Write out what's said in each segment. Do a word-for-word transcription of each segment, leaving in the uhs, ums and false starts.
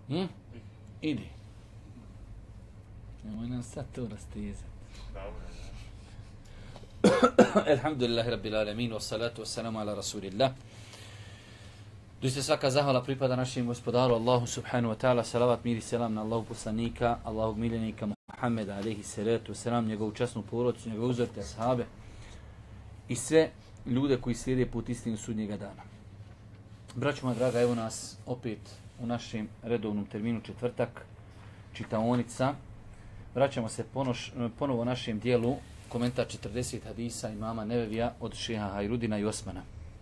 Hm? Idi. Nemoj nam sad to rastezati. Alhamdulillahi rabbil alamin, wa salatu wa salamu ala rasulillah. Doista svaka zahvala pripada našem gospodaru Allahu subhanahu wa ta'ala, salavat, mir i selam na Allahu poslanika, Allahog miljenika Muhammeda alejhi salatu wa salam, njegovu časnu porodicu, njegove uzorite ashabe i sve ljude koji slijede put istinu sudnjega dana. Braćo moja draga, evo nas opet u našem redovnom terminu četvrtak, čitaonica. Vraćamo se ponoš, ponovo našem dijelu komentar četrdeset hadisa imama Nevevija od šeha Hajrudina i Osmana.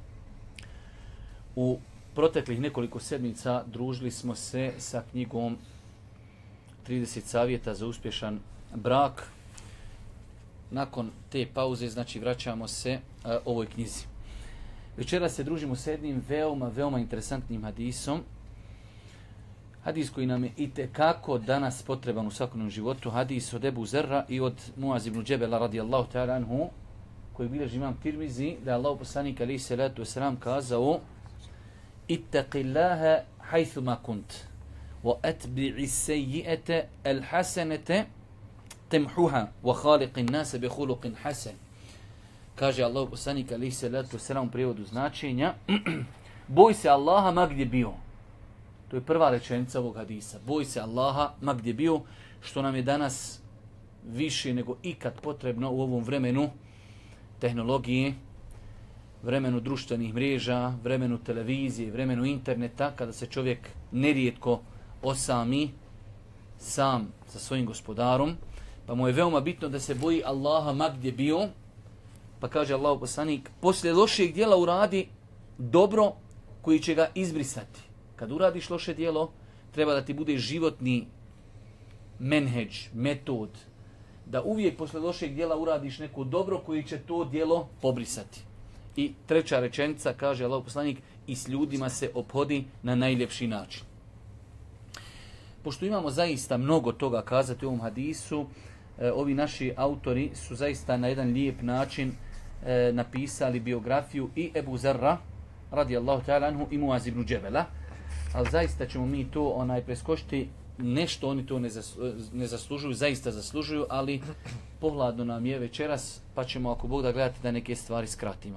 U proteklih nekoliko sedmica družili smo se sa knjigom trideset savjeta za uspješan brak. Nakon te pauze, znači, vraćamo se a, ovoj knjizi. Večeras se družimo s jednim veoma, veoma interesantnim hadisom. Hadis koji nam je itekako danas potreban u svakodnevnom životu. Hadis od Ebu Zerra i od Muaz ibn Džebela radijallahu ta'ala anhu, koji bilježi imam Tirmizi, da je Allah poslanik alejhi salatu vesselam kazao: Ittaqillaha haythuma kunt wa atbi'i as-sayyi'ata al-hasanata tamhuha wa khaliqin nas bi khuluqin hasan. Kaže Allah poslanik alejhi salatu vesselam u prijevodu značenja: boj se Allaha ma gdje bio. To je prva rečenica ovog hadisa. Boj se Allaha ma gdje bio, što nam je danas više nego ikad potrebno u ovom vremenu tehnologije, vremenu društvenih mreža, vremenu televizije, vremenu interneta, kada se čovjek nerijetko osami sam sa svojim gospodarom, pa mu je veoma bitno da se boji Allaha ma gdje bio. Pa kaže Allahu poslanik: poslije lošeg djela uradi dobro koji će ga izbrisati. Kad uradiš loše djelo, treba da ti bude životni menheđ, metod, da uvijek posle lošeg djela uradiš neko dobro koji će to djelo pobrisati. I treća rečenica, kaže Allahov poslanik: i s ljudima se ophodi na najljepši način. Pošto imamo zaista mnogo toga kazati u ovom hadisu, e, ovi naši autori su zaista na jedan lijep način e, napisali biografiju i Ebu Zerra radijallahu ta'ala anhu i Muaz ibn Džebela. Ali zaista ćemo mi to onaj preskočiti, nešto oni to ne, zaslu, ne zaslužuju, zaista zaslužuju, ali pohladno nam je večeras, pa ćemo, ako Bog da, gledati da neke stvari skratimo.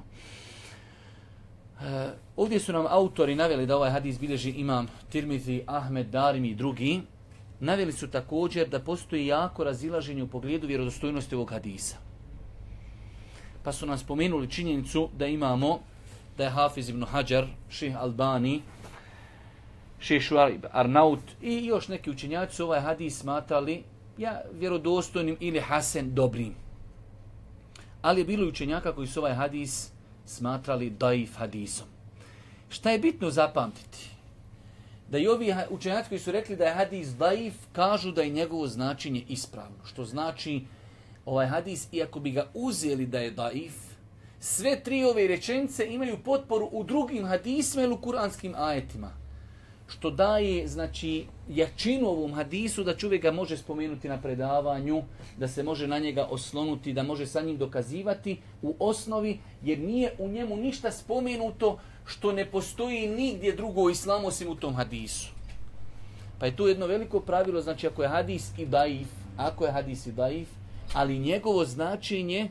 E, ovdje su nam autori naveli da ovaj hadis bilježi imam Tirmizi, Ahmed, Darimi i drugi. Naveli su također da postoji jako razilaženje u pogledu vjerodostojnosti ovog hadisa. Pa su nam spomenuli činjenicu da imamo, da je Hafiz ibn Hajar, Šejh Albani, Šejh Šuaib Arnaut i još neki učenjaci ovaj hadis smatrali ja, vjerodostojnim ili hasen dobrim. Ali je bilo učenjaka koji su ovaj hadis smatrali daif hadisom. Šta je bitno zapamtiti? Da i ovi učenjaci koji su rekli da je hadis daif, kažu da je njegovo značenje ispravno. Što znači ovaj hadis, iako bi ga uzeli da je daif, sve tri ove rečenice imaju potporu u drugim hadisima ili u kuranskim ajetima. Što daje, znači, jačinu ovom hadisu, da čovjek ga može spomenuti na predavanju, da se može na njega oslonuti, da može sa njim dokazivati u osnovi, jer nije u njemu ništa spomenuto što ne postoji nigdje drugo u islamu osim u tom hadisu. Pa je to jedno veliko pravilo, znači ako je hadis i daif, ako je hadis i daif, ali njegovo značenje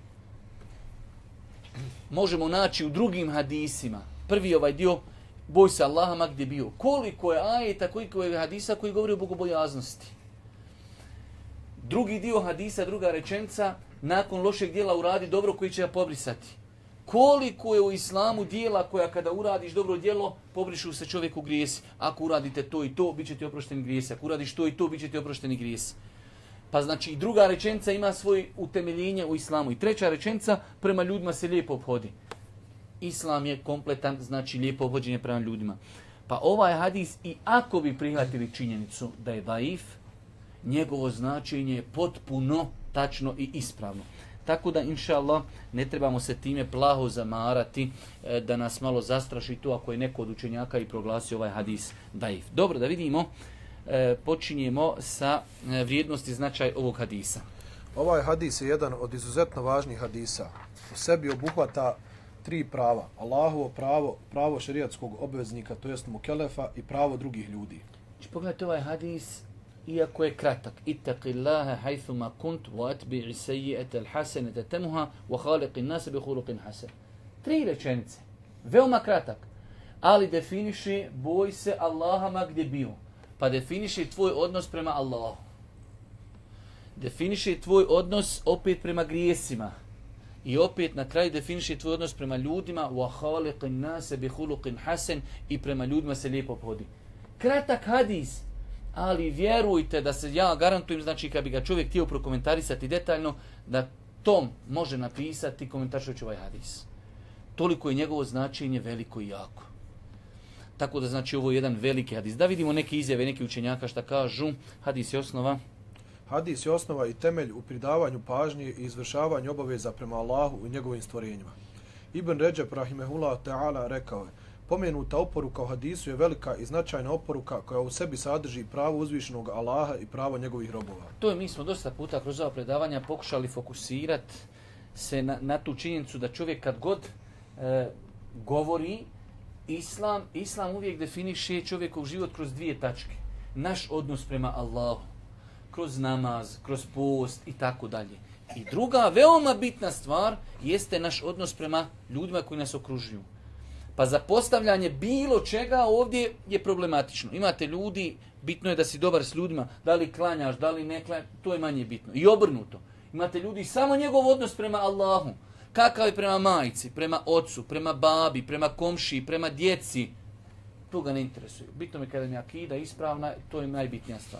možemo naći u drugim hadisima. Prvi ovaj dio, boj se Allaha ma gdje bio. Koliko je ajeta, koliko je hadisa koji govori o bogobojaznosti. Drugi dio hadisa, druga rečenica, nakon lošeg djela uradi dobro koji će ga pobrisati. Koliko je u islamu djela koja kada uradiš dobro djelo, pobrišu se čovjeku grijesi. Ako uradite to i to, bit će ti oprošteni grijesi. Ako uradiš to i to, bit će ti oprošteni grijesi. Pa znači i druga rečenica ima svoje utemeljenje u islamu. I treća rečenica, prema ljudima se lijepo obhodi. Islam je kompletan, znači lijepo obhođenje prema ljudima. Pa ovaj hadis, i ako bi prihvatili činjenicu da je daif, njegovo značenje je potpuno tačno i ispravno. Tako da, inša Allah, ne trebamo se time plaho zamarati, da nas malo zastraši to ako je neko od učenjaka i proglasio ovaj hadis daif. Dobro, da vidimo, počinjemo sa vrijednosti značaj ovog hadisa. Ovaj hadis je jedan od izuzetno važnih hadisa. U sebi obuhvata tri prava. Allahovo pravo, pravo šerijatskog obveznika, to jest mukelefa, i pravo drugih ljudi. Znači, pogledajte ovaj hadis, iako je kratak. Ittaqillaha haythuma kunt wa atbi'i sayyi'ata al-hasanata tamhuha wa khaliqin nas bi khuluqin hasan. Tri rečenice. Veoma kratak. Ali definiši boj se Allaha ma gdje bio. Pa definiši tvoj odnos prema Allahu. Definiši tvoj odnos opet prema grijesima. I opet na kraju definiši tvoj odnos prema ljudima wa khaliqin nas bi khuluqin hasan i prema ljudima se lijepo obhodi. Kratak hadis, ali vjerujte da se ja garantujem, znači kad bi ga čovjek htio prokomentarisati detaljno, da Tom može napisati komentaršujući ovaj hadis. Toliko je njegovo značenje veliko i jako. Tako da znači ovo je jedan veliki hadis. Da vidimo neke izjave, neke učenjaka šta kažu. Hadis je osnova. Hadis je osnova i temelj u pridavanju pažnje i izvršavanju obaveza prema Allahu i njegovim stvorenjima. Ibn Ređeb rahimehullah ta'ala rekao je: pomenuta oporuka u hadisu je velika i značajna oporuka koja u sebi sadrži pravo uzvišenog Allaha i pravo njegovih robova. To je, mi smo dosta puta kroz ova predavanja pokušali fokusirati se na, na tu činjenicu da čovjek kad god e, govori Islam, Islam uvijek definiše čovjekov život kroz dvije tačke. Naš odnos prema Allahu, kroz namaz, kroz post i tako dalje. I druga veoma bitna stvar jeste naš odnos prema ljudima koji nas okružuju. Pa za postavljanje bilo čega ovdje je problematično. Imate ljudi, bitno je da si dobar s ljudima, da li klanjaš, da li ne klanjaš, to je manje bitno. I obrnuto. Imate ljudi, samo njegov odnos prema Allahu. Kakav je prema majci, prema ocu, prema babi, prema komšiji, prema djeci. To ga ne interesuje. Bitno mi kada mi akida ispravna, to je najbitnija stvar.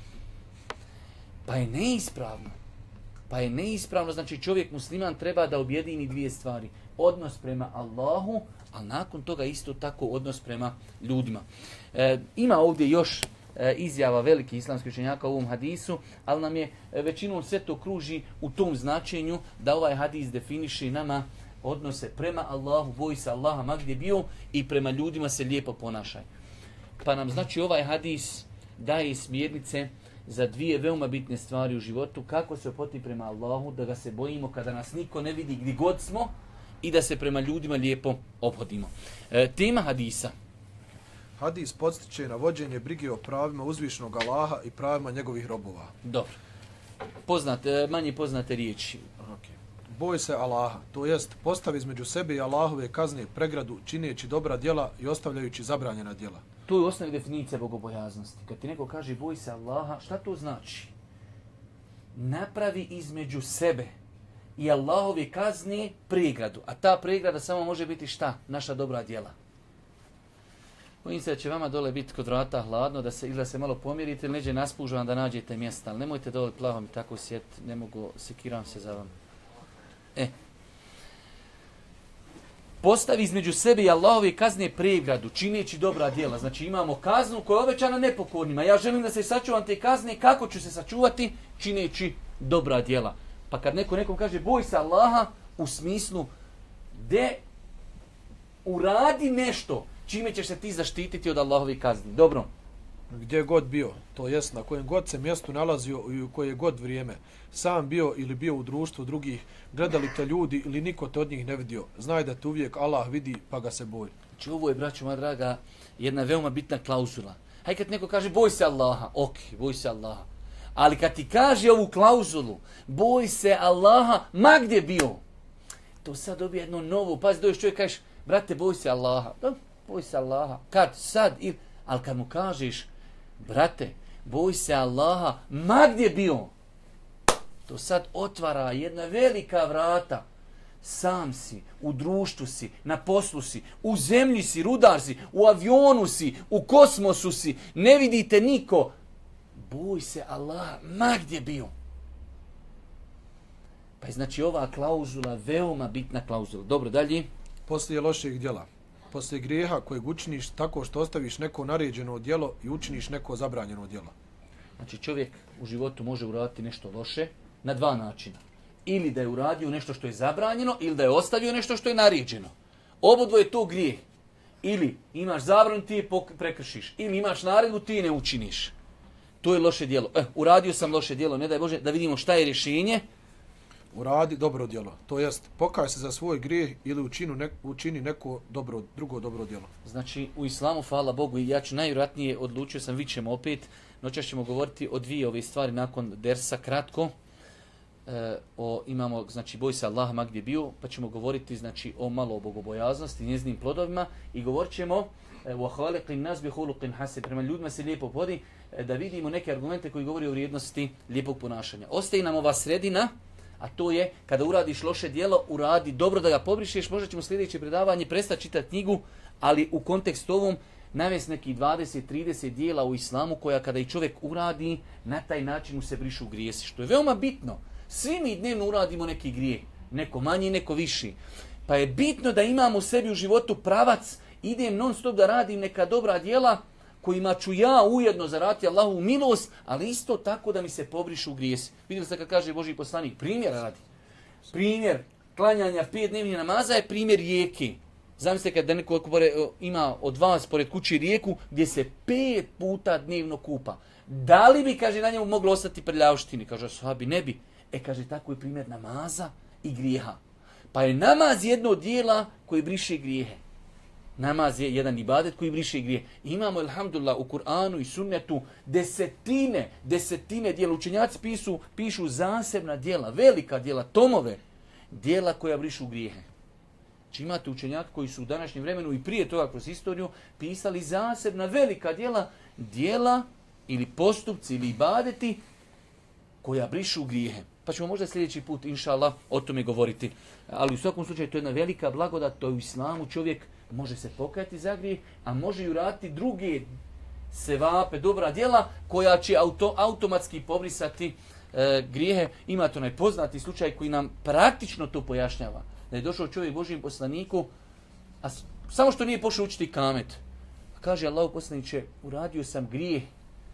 Pa je neispravno. Pa je neispravno, znači čovjek musliman treba da objedini dvije stvari. Odnos prema Allahu, ali nakon toga isto tako odnos prema ljudima. E, ima ovdje još e, izjava veliki islamski učenjaka u ovom hadisu, ali nam je e, većinom sve to kruži u tom značenju da ovaj hadis definiše nama odnose prema Allahu, boj se Allaha ma gdje bio i prema ljudima se lijepo ponašaj. Pa nam znači ovaj hadis daje smjernice za dvije veoma bitne stvari u životu, kako se ophoditi prema Allahu, da ga se bojimo kada nas niko ne vidi gdje god smo i da se prema ljudima lijepo ophodimo. E, tema hadisa. Hadis podstiče na vođenje brige o pravima uzvišenog Allaha i pravima njegovih robova. Dobro. Poznate, manje poznate riječi. Okay. Boj se Allaha, to jest postavi između sebe i Allahove kazne pregradu čineći dobra djela i ostavljajući zabranjena djela. To je osnovna definicija bogobojaznosti. Kad ti neko kaže boj se Allaha, šta to znači? Napravi između sebe i Allahove kazne pregradu. A ta pregrada samo može biti šta? Naša dobra djela. Bojim se da će vama dole biti kod vrata hladno, da se ili da se malo pomirite ili neđe naspužavam da nađete mjesta. Ali nemojte dole plavo mi tako sjeti, ne mogu, sekiram se za vam. E. Postavi između sebe i Allahove kazne pregradu, čineći dobra djela. Znači imamo kaznu koja je obećana nepokornima. Ja želim da se sačuvam te kazne. Kako ću se sačuvati? Čineći dobra djela. Pa kad neko nekom kaže boj se Allaha, u smislu de uradi nešto čime ćeš se ti zaštititi od Allahove kazni. Dobro. Gdje god bio, to jest na kojem god se mjestu nalazio i u koje god vrijeme, sam bio ili bio u društvu drugih, gledali te ljudi ili niko te od njih ne vidio, znaj da te uvijek Allah vidi pa ga se boj. Znači ovo je, braćo moja draga, jedna veoma bitna klauzula. Haj kad neko kaže boj se Allaha, ok, boj se Allaha. Ali kad ti kaže ovu klauzulu, boj se Allaha, ma gdje bio, to sad dobije jedno novo, pazi, dođeš čovjek, kažeš, brate, boj se Allaha. Da, boj se Allaha. Kad? Sad. Il... Ali kad mu kažeš, brate, boj se Allaha, ma gdje bio, to sad otvara jedna velika vrata. Sam si, u društvu si, na poslu si, u zemlji si, rudar si, u avionu si, u kosmosu si, ne vidite niko. Boj se Allaha, ma gdje bio. Pa je znači ova klauzula veoma bitna klauzula. Dobro, dalje. Poslije loših djela. Poslije grijeha kojeg učiniš tako što ostaviš neko naređeno djelo i učiniš neko zabranjeno djelo. Znači čovjek u životu može uraditi nešto loše na dva načina. Ili da je uradio nešto što je zabranjeno, ili da je ostavio nešto što je naređeno. Obodvo je to grijeh. Ili imaš zabranu, ti je prekršiš. Ili imaš naredbu, ti je ne učiniš. To je loše djelo. Eh, uradio sam loše djelo, ne daj Bože, da vidimo šta je rješenje. uradi dobro djelo. To jest, pokaj se za svoj grijeh ili učinu ne, učini neko dobro, drugo dobro djelo. Znači, u islamu, hvala Bogu, i ja ću najvjerojatnije, odlučio sam, vidjet ćemo opet, noćas ćemo govoriti o dvije ove stvari nakon dersa, kratko. E, o, imamo, znači, boj se Allaha gdje bio, pa ćemo govoriti, znači, o malo o bogobojaznosti, njeznim plodovima i govorit ćemo وَحَوَلِقِ النَّاسِ بِحُلُقٍ حَسَنٍ. Prema ljudima se lijepo vodi, da vidimo neke argumente koji govori o vrijednosti lijepog ponašanja. Ostaje nam ova sredina, a to je kada uradiš loše djelo, uradi dobro da ga pobrišeš. Možda ćemo sljedeće predavanje prestati čitati knjigu, ali u kontekstu ovom navesti neki dvadeset trideset djela u islamu koja kada i čovjek uradi, na taj način mu se brišu grijesi. Što je veoma bitno. Svi mi dnevno uradimo neki grijeh, neko manji, neko viši. Pa je bitno da imamo u sebi u životu pravac, idem non stop da radim neka dobra djela kojima ću ja ujedno zaraditi Allahu milost, ali isto tako da mi se pobrišu grijesi. Vidjeli ste kad kaže Božji poslanik, primjer radi. Primjer klanjanja pet dnevnih namaza je primjer rijeke. Zamislite kad neko ima od vas pored kući rijeku gdje se pet puta dnevno kupa. Da li bi, kaže, na njemu moglo ostati prljavštini? Kaže, sahabi, ne bi. E, kaže, tako je primjer namaza i grijeha. Pa je namaz jedno od dijela koji briše grijehe. Namaz je jedan ibadet koji briše grije. Imamo, alhamdulillah, u Kur'anu i sunnetu desetine, desetine dijela. Učenjaci pišu, pišu zasebna dijela, velika dijela, tomove, dijela koja brišu grijehe. Znači imate učenjaka koji su u današnjem vremenu i prije toga kroz historiju pisali zasebna velika dijela, dijela ili postupci ili ibadeti koja brišu grijehe. Pa ćemo možda sljedeći put, inša Allah, o tome govoriti. Ali u svakom slučaju to je jedna velika blagodat, to je u islamu čovjek može se pokajati za grijeh, a može i uraditi druge sevape, dobra djela koja će auto, automatski pobrisati e, grijehe. Imate onaj poznati slučaj koji nam praktično to pojašnjava. Da je došao čovjek Božijem poslaniku, a samo što nije pošao učiti kamet. A kaže Allahu poslaniče, uradio sam grijeh.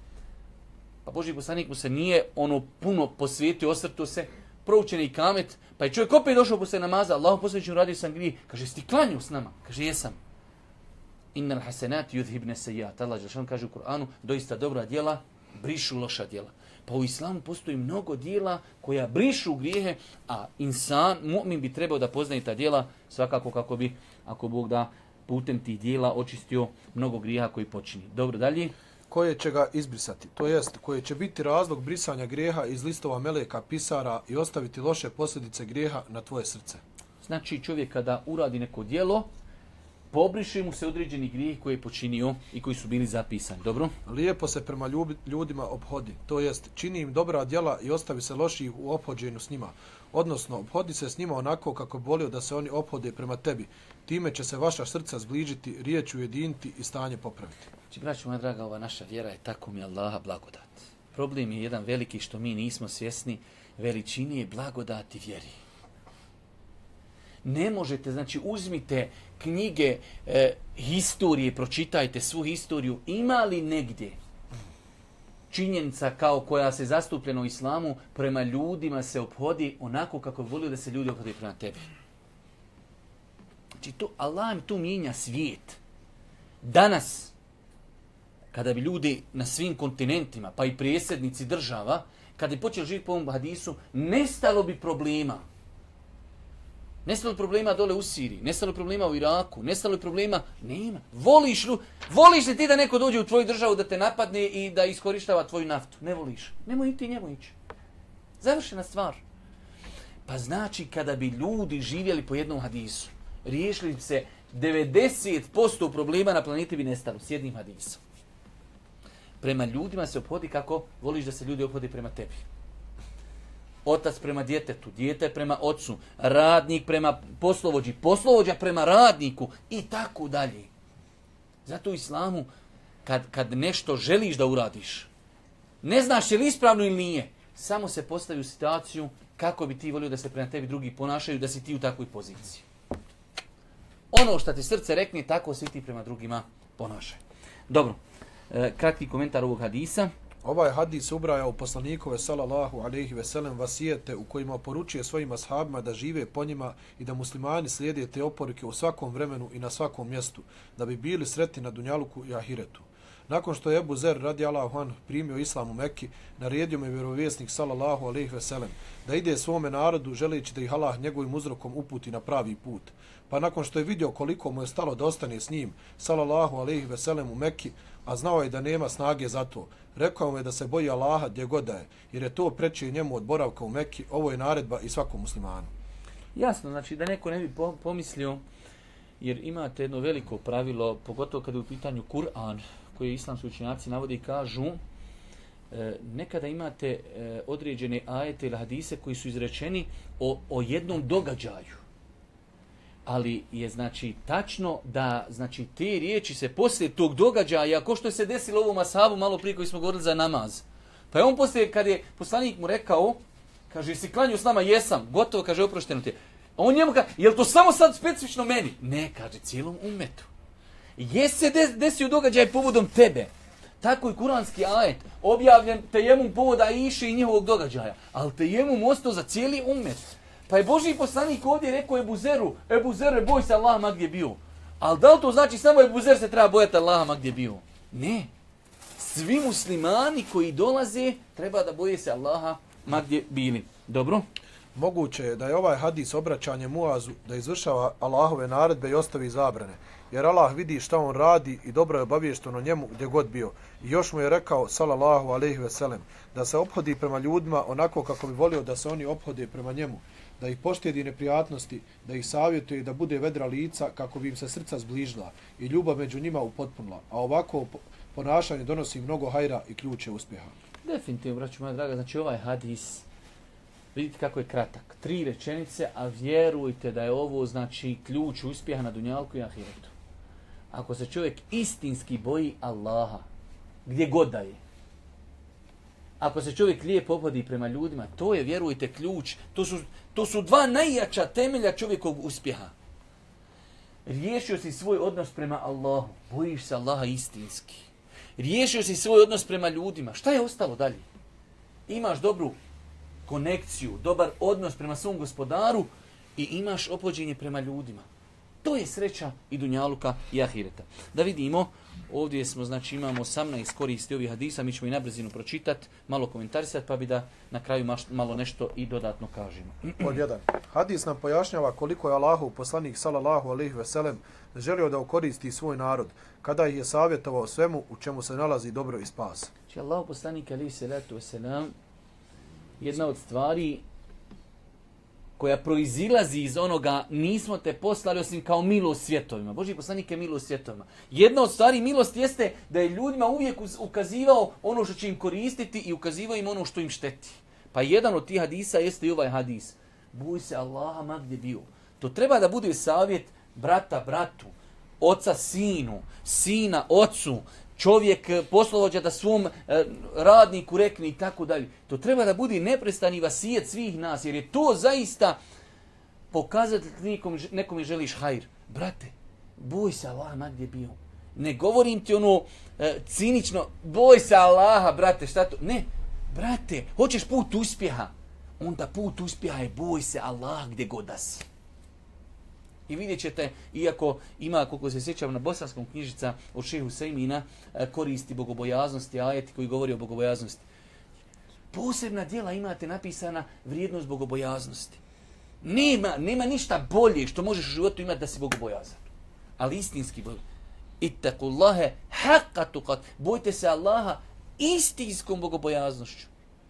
Pa Božji poslanik mu se nije ono puno posvijetio, osvrtuo se, proučen i kamet, pa je čovjek opet došao posle namaza, Allahu poslaniče, uradio sam grijeh. Kaže, jesi ti klanjao s nama? Kaže, jesam. Innal hasenat yudhibne sejat. Allah dželešan kaže u Kur'anu, doista dobra djela brišu loša djela. Pa u islamu postoji mnogo djela koja brišu grijehe, a insan, mu'min bi trebao da poznaje ta djela svakako kako bi, ako Bog da, putem tih djela očistio mnogo grijeha koji počini. Dobro, dalje. Koje će ga izbrisati, to jest koje će biti razlog brisanja grijeha iz listova meleka pisara i ostaviti loše posljedice grijeha na tvoje srce. Znači čovjek kada uradi neko djelo, pobriše mu se određeni grijeh koji je počinio i koji su bili zapisani. Dobro? Lijepo se prema ljudima ophodi, to jest čini im dobra djela i ostavi se loših u ophođenju s njima. Odnosno, ophodi se s njima onako kako bi volio da se oni ophode prema tebi. Time će se vaša srca zbližiti, riječ ujediniti i stanje popraviti. Znači, braćo moja draga, ova naša vjera je tako mi Allaha blagodat. Problem je jedan veliki što mi nismo svjesni veličine blagodati vjeri. Ne možete, znači uzmite knjige, e, historije, pročitajte svu historiju. Ima li negdje činjenica kao koja se zastupljena u islamu prema ljudima se ophodi onako kako bi volio da se ljudi ophodi prema tebi? Znači to, Allah im tu mijenja svijet. Danas, kada bi ljudi na svim kontinentima, pa i prijesednici država, kada bi počeli živjeti po ovom hadisu, nestalo bi problema. Nestalo problema dole u Siriji, nestalo problema u Iraku, nestalo problema, nema. Voliš, voliš li ti da neko dođe u tvoju državu da te napadne i da iskorištava tvoju naftu? Ne voliš. Nemoj ti njemu ići. Završena stvar. Pa znači kada bi ljudi živjeli po jednom hadisu, riješili bi se devedeset posto problema na planeti bi nestalo s jednim hadisom. Prema ljudima se ophodi kako voliš da se ljudi ophodi prema tebi. Otac prema djetetu, dijete prema ocu, radnik prema poslovođi, poslovođa prema radniku i tako dalje. Zato u islamu, kad, kad nešto želiš da uradiš, ne znaš je li ispravno ili nije, samo se postavi u situaciju kako bi ti volio da se prema tebi drugi ponašaju, da si ti u takvoj poziciji. Ono što ti srce rekne, tako svi ti prema drugima ponašaju. Dobro, e, kratki komentar ovog hadisa. Ovaj hadis ubraja u poslanikove sallallahu alejhi ve sellem vasijete u kojima poručuje svojim ashabima da žive po njima i da muslimani slijede te oporuke u svakom vremenu i na svakom mjestu, da bi bili sretni na dunjaluku i ahiretu. Nakon što je Ebu Zer radijallahu anh primio islam u Mekki, naredio me vjerovjesnik sallallahu alejhi ve sellem da ide svome narodu želeći da ih Allah njegovim uzrokom uputi na pravi put. Pa nakon što je vidio koliko mu je stalo da ostane s njim, sallallahu alejhi ve sellem u Mekki, a znao je da nema snage za to, rekao mu je da se boji Allaha gdje god da je, jer je to preče njemu od boravka u Mekki. Ovo je naredba i svakom muslimanu. Jasno, znači da neko ne bi pomislio, jer imate jedno veliko pravilo, pogotovo kada je u pitanju Kur'an, koje islamski učenjaci navode i kažu, e, nekada imate e, određene ajete ili hadise koji su izrečeni o, o jednom događaju. Ali je znači tačno da znači te riječi se poslije tog događaja, ako što se desilo ovom ashabu malo prije koji smo govorili za namaz. Pa je on poslije, kad je poslanik mu rekao, kaže, jesi klanjao s nama? Jesam. Gotovo, kaže, oprošteno ti je. A on njemu kaže, je li to samo sad specifično meni? Ne, kaže, cijelom umetu. Jesi se desio događaj povodom tebe. Tako i kuranski ajet, objavljen tejemum povoda Iše i njihovog događaja. Ali tejemum ostao za cijeli umet. Pa je Božji poslanik ovdje rekao Ebu Zeru, Ebu Zer, boj se Allaha ma gdje bio. Ali da li to znači samo Ebu Zer se treba bojati Allaha ma gdje bio? Ne. Svi muslimani koji dolaze treba da boje se Allaha ma gdje bili. Dobro? Moguće je da je ovaj hadis obraćanje Muazu da izvršava Allahove naredbe i ostavi zabrane. Jer Allah vidi šta on radi i dobro je obaviješteno njemu gdje god bio. I još mu je rekao, sallallahu alejhi ve sellem, da se ophodi prema ljudima onako kako bi volio da se oni ophode prema njemu. Da ih poštedi neprijatnosti, da ih savjetuje i da bude vedra lica kako bi im se srca zbližila i ljubav među njima upotpunila. A ovako ponašanje donosi mnogo hajra i ključe uspjeha. Definitivno, braćo moja draga, znači ovaj hadis, vidite kako je kratak. Tri rečenice, a vjerujte da je ovo znači ključ uspjeha na dunjalku i ahiretu. Ako se čovjek istinski boji Allaha, gdje god da je, ako se čovjek lijepo ophodi prema ljudima, to je, vjerujte, ključ. To su, to su dva najjača temelja čovjekovog uspjeha. Riješio si svoj odnos prema Allahu, bojiš se Allaha istinski. Riješio si svoj odnos prema ljudima. Šta je ostalo dalje? Imaš dobru konekciju, dobar odnos prema svom gospodaru i imaš ophođenje prema ljudima. To je sreća i dunjaluka i ahireta. Da vidimo, ovdje smo, znači imamo osamnaest koristi ovih hadisa, mi ćemo i na brzinu pročitati, malo komentarisati, pa bi da na kraju malo nešto i dodatno kažemo. Pod jedan. Hadis nam pojašnjava koliko je Allahov poslanik sallallahu alejhi ve sellem želio da ukoristi svoj narod, kada ih je savjetovao svemu u čemu se nalazi dobro i spas. Znači Allahov poslanik alejhi salatu vesselam, jedna od stvari koja proizilazi iz onoga, nismo te poslali osim kao milost svjetovima. Božji poslanik je milost svjetovima. Jedna od stvari milosti jeste da je ljudima uvijek ukazivao ono što će im koristiti i ukazivao im ono što im šteti. Pa jedan od tih hadisa jeste i ovaj hadis. Boj se Allaha ma gdje bio. To treba da bude savjet brata bratu, oca sinu, sina ocu, čovjek poslovođa da svom e, radniku rekne i tako dalje. To treba da bude neprestani vasijet svih nas, jer je to zaista pokazatelj nekom, nekom želiš hajr. Brate, boj se Allaha ma gdje bio. Ne govorim ti ono e, cinično, boj se Allaha, brate, šta to? Ne, brate, hoćeš put uspjeha, onda put uspjeha je boj se Allaha gdje god da si. I vidjet ćete, iako ima, koliko se sjećam na bosanskom knjižica od Šejh Husejmina, koristi bogobojaznosti, ajeti koji govori o bogobojaznosti. Posebna djela imate napisana vrijednost bogobojaznosti. Nema, nema ništa bolje što možeš u životu imati da si bogobojazan. Ali istinski boj. Ittaqullaha haqqa tuqat. Bojte se Allaha istinskom bogobojaznošću.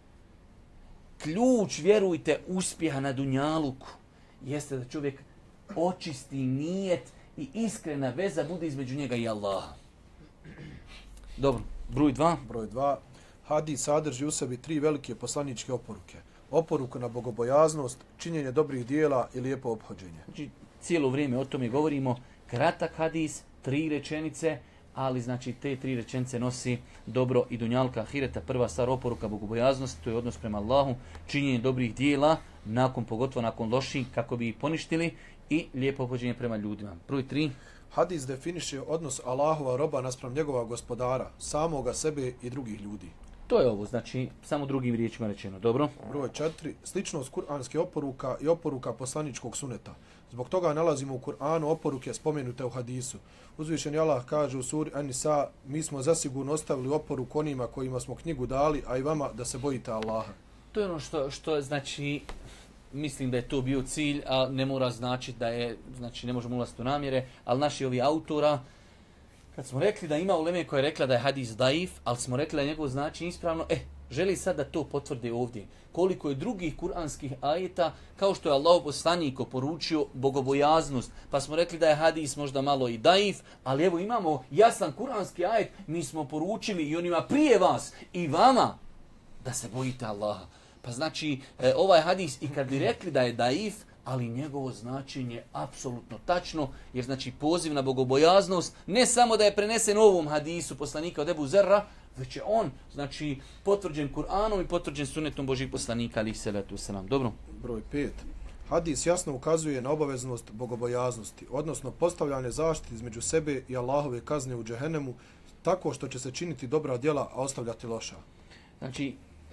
Ključ, vjerujte, uspjeha na dunjaluku jeste da čovjek očisti nijet i iskrena veza bude između njega i Allaha. Dobro, broj dva. Broj dva. Hadis sadrži u sebi tri velike poslaničke oporuke. Oporuka na bogobojaznost, činjenje dobrih dijela i lijepo ophođenje. Znači, cijelo vrijeme o tome govorimo. Kratak hadis, tri rečenice, ali znači te tri rečenice nosi dobro i dunjalka ahireta. Prva stvar, oporuka bogobojaznosti, to je odnos prema Allahu, činjenje dobrih dijela, nakon, pogotovo nakon loših, kako bi ih poništili, i lijepo ophođenje prema ljudima. Broj tri. Hadis definiše odnos Allahova roba naspram njegova gospodara, samoga sebe i drugih ljudi. To je ovo, znači, samo drugim riječima rečeno. Dobro? Broj četiri. Sličnost kuranskih oporuka i oporuka poslaničkog suneta. Zbog toga nalazimo u Kur'anu oporuke spomenute u hadisu. Uzvišeni Allah kaže u suri An-Nisa, mi smo zasigurno ostavili oporuku onima kojima smo knjigu dali, a i vama da se bojite Allaha. To je ono što, što znači, mislim da je to bio cilj, a ne mora značiti da je, znači ne možemo ulaziti u namjere, ali naši ovi autora, kad smo rekli da ima uleme koja je rekla da je hadis daif, ali smo rekli da je njegov značaj ispravno, eh, želi sad da to potvrde ovdje. Koliko je drugih kuranskih ajeta, kao što je Allahov poslanik poručio bogobojaznost, pa smo rekli da je hadis možda malo i daif, ali evo imamo jasan kuranski ajet, mi smo poručili i onima prije vas i vama da se bojite Allaha. Pa znači, e, ovaj hadis i kad bi rekli da je daif, ali njegovo značenje je apsolutno tačno, jer znači poziv na bogobojaznost ne samo da je prenesen u ovom hadisu poslanika od Ebu Zerra, već je on, znači, potvrđen Kur'anom i potvrđen sunnetom Božih poslanika, alejhi selatu vesselam. Dobro? Broj pet. Hadis jasno ukazuje na obaveznost bogobojaznosti, odnosno postavljanje zaštite između sebe i Allahove kazne u džehennemu, tako što će se činiti dobra djela, a ostavljati loša. Znači,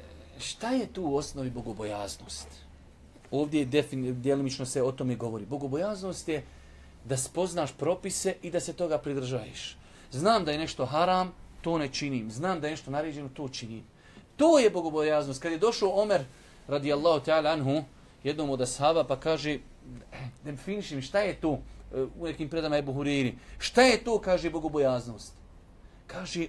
šta je tu u osnovi bogobojaznost? Ovdje djelimično se o tome govori. Bogobojaznost je da spoznaš propise i da se toga pridržaješ. Znam da je nešto haram, to ne činim. Znam da je nešto naređeno, to činim. To je bogobojaznost. Kad je došao Omer, radijallahu ta'ala anhu, jednom od ashaba, pa kaže, da mi finišim, šta je to? U nekim predama Ebu Hureyri. Šta je to, kaže, bogobojaznost? Kaže,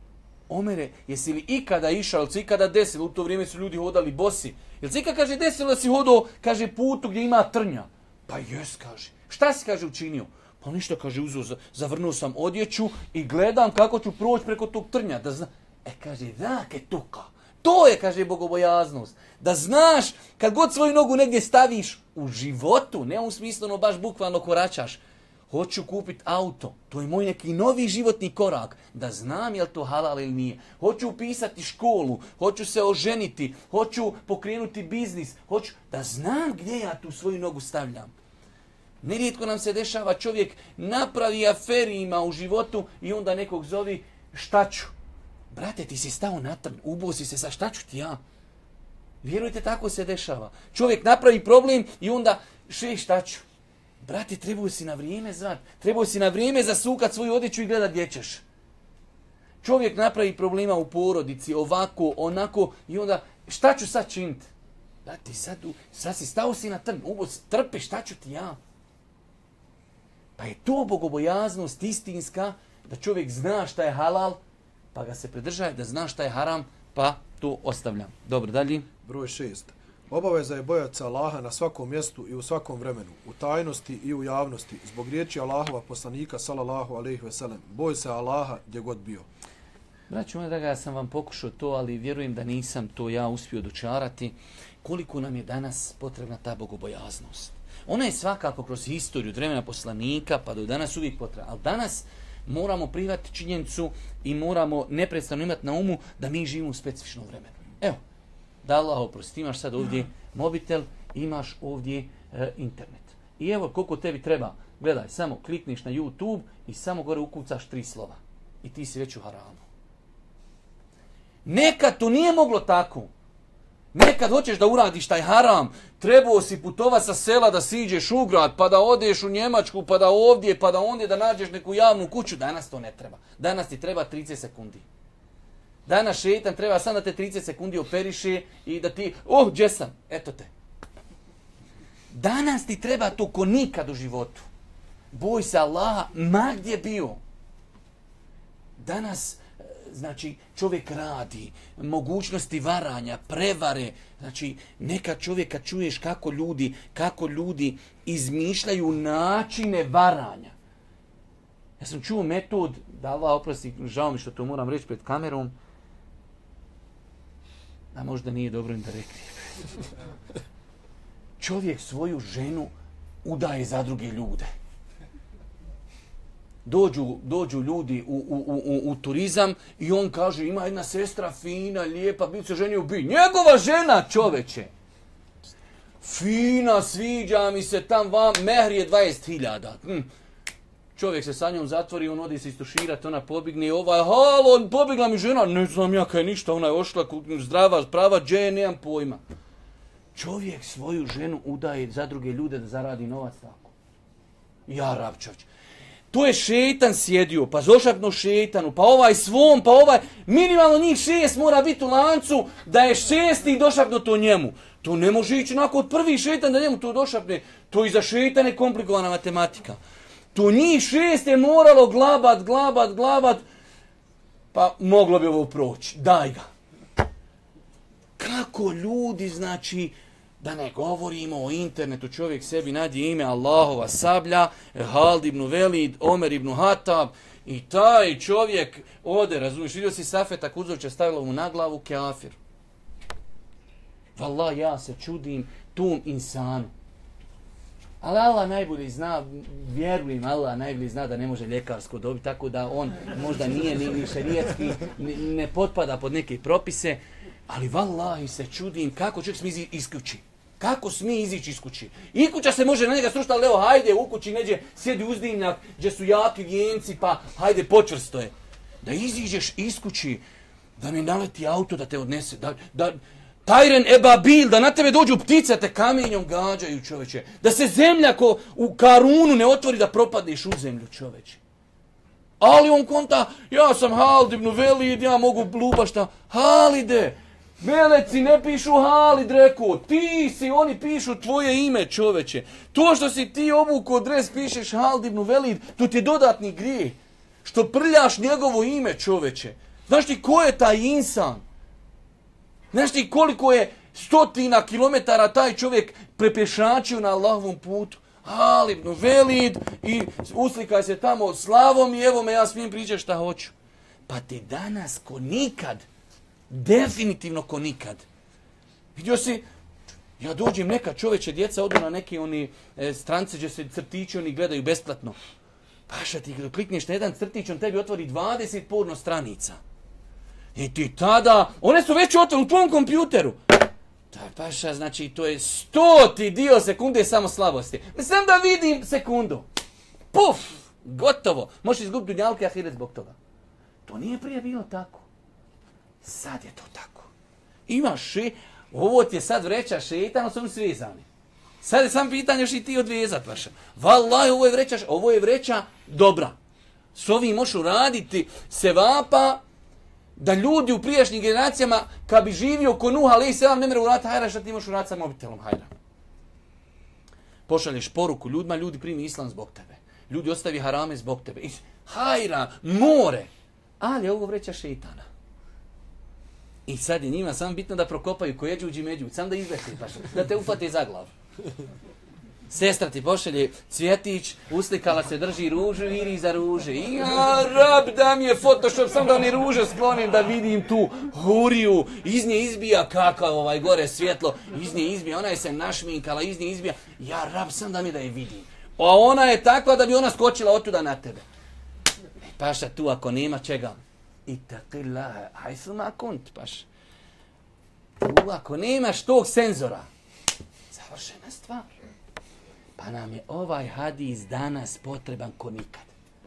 Omere, jesi li ikada išao, ili si ikada desilo, u to vrijeme su ljudi hodali bosi, jel si ikada, kaže, desilo da si hodao, kaže, putu gdje ima trnja? Pa jes, kaže. Šta si, kaže, učinio? Pa ništa, kaže, uzeo, zavrnuo sam odjeću i gledam kako ću proći preko tog trnja. Da zna... E, kaže, zake tuka. To je, kaže, bogobojaznost. Da znaš, kad god svoju nogu negdje staviš u životu, ne u smislu, ono baš bukvalno koračaš, hoću kupiti auto, to je moj neki novi životni korak, da znam je li to halal ili nije. Hoću upisati školu, hoću se oženiti, hoću pokrenuti biznis, hoću da znam gdje ja tu svoju nogu stavljam. Nerijetko nam se dešava, čovjek napravi aferima u životu i onda nekog zovi, šta ću? Brate, ti si stao na trn, ubo si se, sa šta ću ti ja? Vjerujte, tako se dešava. Čovjek napravi problem i onda, še, šta ću? Brate, trebao si na vrijeme zvat, trebao si na vrijeme zasukat svoju odjeću i gledat gdje ćeš. Čovjek napravi problema u porodici, ovako, onako, i onda, šta ću sad činiti? Brate, sad, sad si stao si na trn, ubo si, trpi, šta ću ti ja? Pa je to bogobojaznost istinska, da čovjek zna šta je halal, pa ga se pridržaje, da zna šta je haram, pa to ostavlja. Dobro, dalje. Broj šest. Obaveza je bojati se Allaha na svakom mjestu i u svakom vremenu, u tajnosti i u javnosti, zbog riječi Allahova poslanika, sallallahu alejhi ve sellem. Boj se Allaha gdje god bio. Braćo moja draga, ja sam vam pokušao to, ali vjerujem da nisam to ja uspio dočarati. Koliko nam je danas potrebna ta bogobojaznost? Ona je svakako kroz historiju, od vremena poslanika, pa do danas uvijek potrebna. Ali danas moramo prihvatiti činjenicu i moramo neprestano imati na umu da mi živimo u specifičnom vremenu. Evo, da Allah oprosti, imaš sad ovdje mobitel, imaš ovdje e, internet. I evo koliko tebi treba, gledaj, samo klikniš na YouTube i samo gore ukucaš tri slova. I ti si već u haramu. Nekad to nije moglo tako. Nekad hoćeš da uradiš taj haram, trebao si putova sa sela da siđeš u grad, pa da odeš u Njemačku, pa da ovdje, pa da ondje da nađeš neku javnu kuću. Danas to ne treba. Danas ti treba trideset sekundi. Danas šeitan treba sam da te trideset sekundi operiše i da ti, oh, gdje sam, eto te. Danas ti treba to ko nikad u životu. Boj se Allaha, ma gdje bio. Danas, znači, čovjek radi, mogućnosti varanja, prevare. Znači, neka čovjeka čuješ kako ljudi, kako ljudi izmišljaju načine varanja. Ja sam čuo metod, da Allah oprosti, žao mi što to moram reći pred kamerom, a možda nije dobro im da rekli. Čovjek svoju ženu udaje za druge ljude. Dođu, dođu ljudi u, u, u, u turizam i on kaže, ima jedna sestra fina, lijepa, bi se ženio bi. Njegova žena, čoveče. Fina, sviđa mi se tam vam, mehr je dvadeset hiljada. Hm. Čovjek se sa njom zatvori, on odi se istuširati, ona pobigne, ovaj, halo, pobjegla mi žena, ne znam ja kaj ništa, ona je ošla, zdrava, prava, dže, nemam pojma. Čovjek svoju ženu udaje za druge ljude da zaradi novac tako. Ja, Rabčović. To je šeitan sjedio, pa zošapno šeitanu, pa ovaj svom, pa ovaj, minimalno njih šest mora biti u lancu, da je šesti došapno to njemu. To ne može ići onako od prvi šeitan da njemu to došapne. To i za šeitane komplikovana matematika. To njih šest je moralo glabat, glabat, glabat, pa moglo bi ovo proći. Daj ga. Kako ljudi, znači, da ne govorimo o internetu, čovjek sebi nadje ime Allahova sablja, Halid ibn Velid, Omer ibn Hatab, i taj čovjek ode, razumiješ, vidio si Safeta Kuzovića, stavila mu na glavu kafir. Wallah, ja se čudim tom insanu. Ali Allah najbolje zna, vjerujem, Allah najbolje zna da ne može ljekarsko dobiti, tako da on možda nije ni, ni šerijetski, ne potpada pod neke propise, ali wallahi se čudim kako čovjek smije iz kući. Kako smije izići iz kući? I kuća se može na njega srušiti, ali evo, hajde u kući neđe, sjedi uzdimnjak, gdje su jaki vijenci, pa hajde počvrsto je. Da iziđeš iz kući, da ne naleti auto da te odnese, da, da Tajren ebabil, da na tebe dođu ptice, te kamenjom gađaju, čoveče. Da se zemlja ko u Karunu ne otvori da propadneš u zemlju, čoveče. Ali on konta, ja sam Halid ibn Velid, ja mogu lubašta. Halide, meleci ne pišu Halid, rekao, ti si, oni pišu tvoje ime, čoveče. To što si ti obuko dres pišeš Halid ibn Velid, to ti je dodatni grijeh. Što prljaš njegovo ime, čoveče. Znaš ti ko je taj insan? Znaš ti koliko je stotina kilometara taj čovjek prepješačio na Allahovom putu? Halid ibn Velid i uslikaj se tamo slavom i evo me ja smijem pričati šta hoću. Pa ti danas ko nikad, definitivno ko nikad. Vidio si, ja dođem neka čovječe, djeca odu na neke oni e, strance gdje se crtići oni gledaju besplatno. Paša ti klikneš na jedan crtić, on tebi otvori dvadeset porno stranica. I ti tada, one su već otvorene u tvom kompjuteru. Da, paša, znači, to je stoti dio sekunde samo slabosti. Sam da vidim sekundu. Puf, gotovo. Možeš izgubiti dunjalke, ahiret zbog toga. To nije prije bilo tako. Sad je to tako. Imaš še, ovo ti je sad vreća šeitano, su oni svezani. Sad je sam pitanje još i ti odvezat, paša. Wallahi, ovo je vreća, ovo je vreća dobra. S ovim možeš uraditi sevapa, da ljudi u prijašnjim generacijama, kad bi živio ko Nuh, ali i selam, ne mere uraditi hajra, šta ti možeš uraditi sa mobitelom hajra. Pošalješ poruku ljudima, ljudi primi islam zbog tebe. Ljudi ostavi harame zbog tebe. I hajra, more. Ali ovo vreća šeitana. I sad je njima samo bitno da prokopaju kojeđuđi međuđi, samo da izleti, da te ufate za glavu. Sestra ti pošalje cvjetić, uslikala se, drži ružu, iri za ruže. I ja, rab, da mi je Photoshop, sam da ni ruže sklonim da vidim tu huriju. Iz nje izbija kakav ovaj gore svjetlo, iz nje izbija, ona je se našminkala, iz nje izbija. Ja, rab, sam da mi da je vidim. A ona je takva da bi ona skočila otuda na tebe. E, paša, tu ako nema čega. Itaqillaha, hajsuma kunt, paša. Tu ako nemaš tog senzora, završena stvar. Pa nam je ovaj hadis danas potreban ko nikad.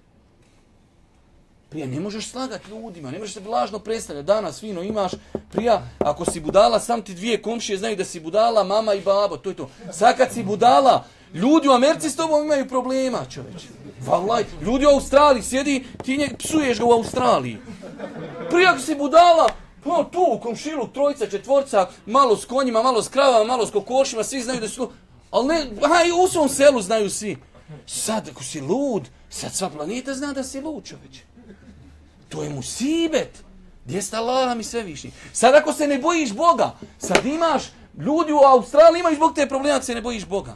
Prije ne možeš slagati ljudima, ne možeš se lažno predstavljati. Danas fino imaš, prija, ako si budala, sam ti dvije komšije znaju da si budala, mama i babo, to je to. Sad kad si budala, ljudi u Americi s tobom imaju problema, čoveče. Valaj, ljudi u Australiji sjedi, ti njeg psuješ ga u Australiji. Prije ako si budala, pa tu u komšilu, trojica, četvorca, malo s konjima, malo s kravama, malo s kokošima, svi znaju da su... Ali ne, aj, u svom selu znaju svi. Sad, ako si lud, sad sva planeta zna da si lud, čoveče. To je musibet. Gdje sta Allah mi sve višnji. Sad ako se ne bojiš Boga, sad imaš, ljudi u Australiji imaju zbog te problema ako se ne bojiš Boga.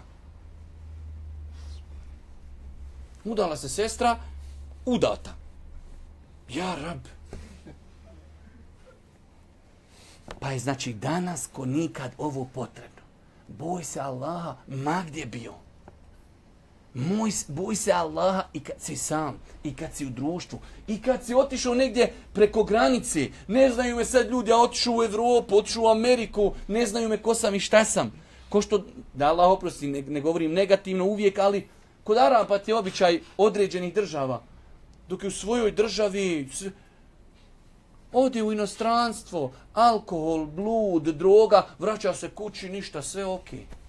Udala se sestra, udata. Ja, rab. Pa je znači danas ko nikad ovo potrebno. Boj se Allaha, ma gdje bio. Moj, boj se Allaha i kad si sam, i kad si u društvu, i kad si otišao negdje preko granice. Ne znaju me sad ljudi, ja otišao u Evropu, otišao u Ameriku, ne znaju me ko sam i šta sam. Ko što, da Allah oprosti, ne, ne govorim negativno uvijek, ali Kod Arapa ti je običaj određenih država. Dok je u svojoj državi ode u inostranstvo, alkohol, blud, droga, vraća se kući, ništa, sve ok.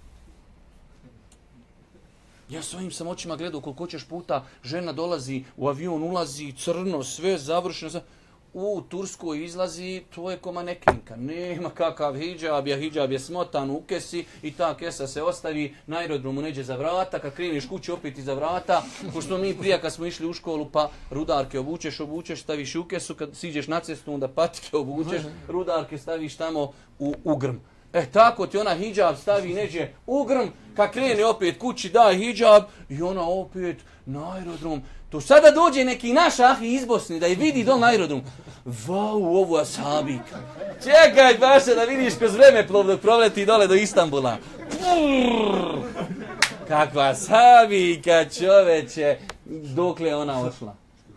Ja svojim sam očima gledao koliko ćeš puta žena dolazi u avion, ulazi crno, sve završeno. U Turskoj izlazi, to je ko manekinka. Nema kakav hidžab, ja hidžab je smotan u kesi i ta kesa se ostavi na aerodromu neđe za vrata, kad kreneš kući opet iza vrata. Pošto mi prije kad smo išli u školu pa rudarke obučeš, obučeš, staviš u kesu, kad siđeš na cestu onda patike obučeš, rudarke staviš tamo u, u grm. E tako ti ona hidžab stavi neđe u grm, kad krene opet kući daj hidžab i ona opet na aerodrom. To sada dođe neki naš ahi iz Bosne da je vidi dol na aerodrom. Vau, ovo ashabika. Čekaj, paša, da vidiš kroz vremeplov dok proleti dole do Istanbula. Prrr. Kakva ashabika, čoveče. Dokle je ona ošla?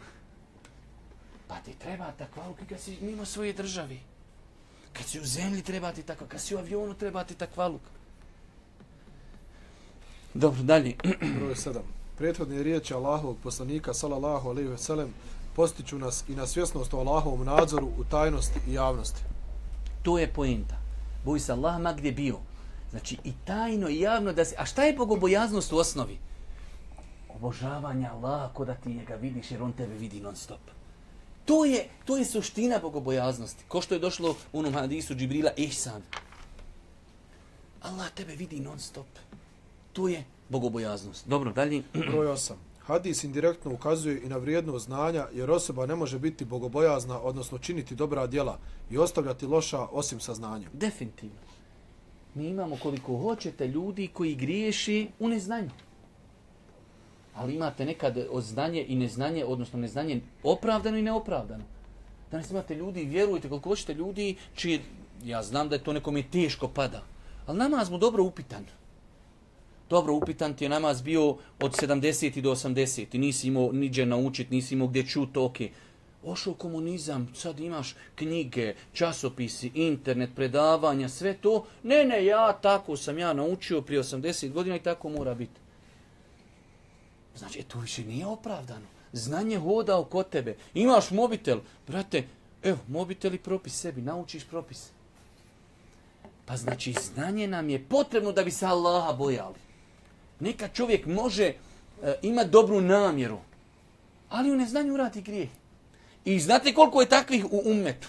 Pa ti treba takvaluk kad si mimo svoje državi. Kad si u zemlji treba ti takvaluk. Kad si u avionu treba ti takvaluk. Dobro, dalje. Broj sedam. Prethodne riječi Allahovog poslanika sallallahu alejhi ve sellem postiču nas i na svjesnost o Allahovom nadzoru u tajnosti i javnosti. To je poenta. Boj se Allah ma gdje bio. Znači i tajno i javno da se... A šta je bogobojaznost u osnovi? Obožavanje Allaha ko da ti njega vidiš jer on tebe vidi non stop. To je, to je suština bogobojaznosti. Ko što je došlo u onom hadisu Džibrila ihsan. Allah tebe vidi non stop. To je bogobojaznost. Dobro, dalje. Broj osam. Hadis indirektno ukazuje i na vrijednost znanja, jer osoba ne može biti bogobojazna, odnosno činiti dobra djela i ostavljati loša osim saznanja. Definitivno. Mi imamo koliko hoćete ljudi koji griješi u neznanju. Ali imate nekad znanje i neznanje, odnosno neznanje opravdano i neopravdano. Danas imate ljudi, vjerujte koliko hoćete ljudi, čije, ja znam da je to nekome teško pada, ali namaz mu dobro upitan. Dobro upitan ti je namaz bio od sedamdeset do osamdeset. Nisi imao niđe naučit, nisi imao gdje čut, ok. Ošao komunizam, sad imaš knjige, časopisi, internet, predavanja, sve to. Ne, ne, ja tako sam ja naučio prije osamdeset godina i tako mora biti. Znači, to više nije opravdano. Znanje hoda oko tebe. Imaš mobitel, brate, evo, mobitel i propis sebi, naučiš propis. Pa znači, znanje nam je potrebno da bi se Allaha bojali. Nekad čovjek može uh, imati dobru namjeru, ali u neznanju uradi grijeh. I znate koliko je takvih u ummetu?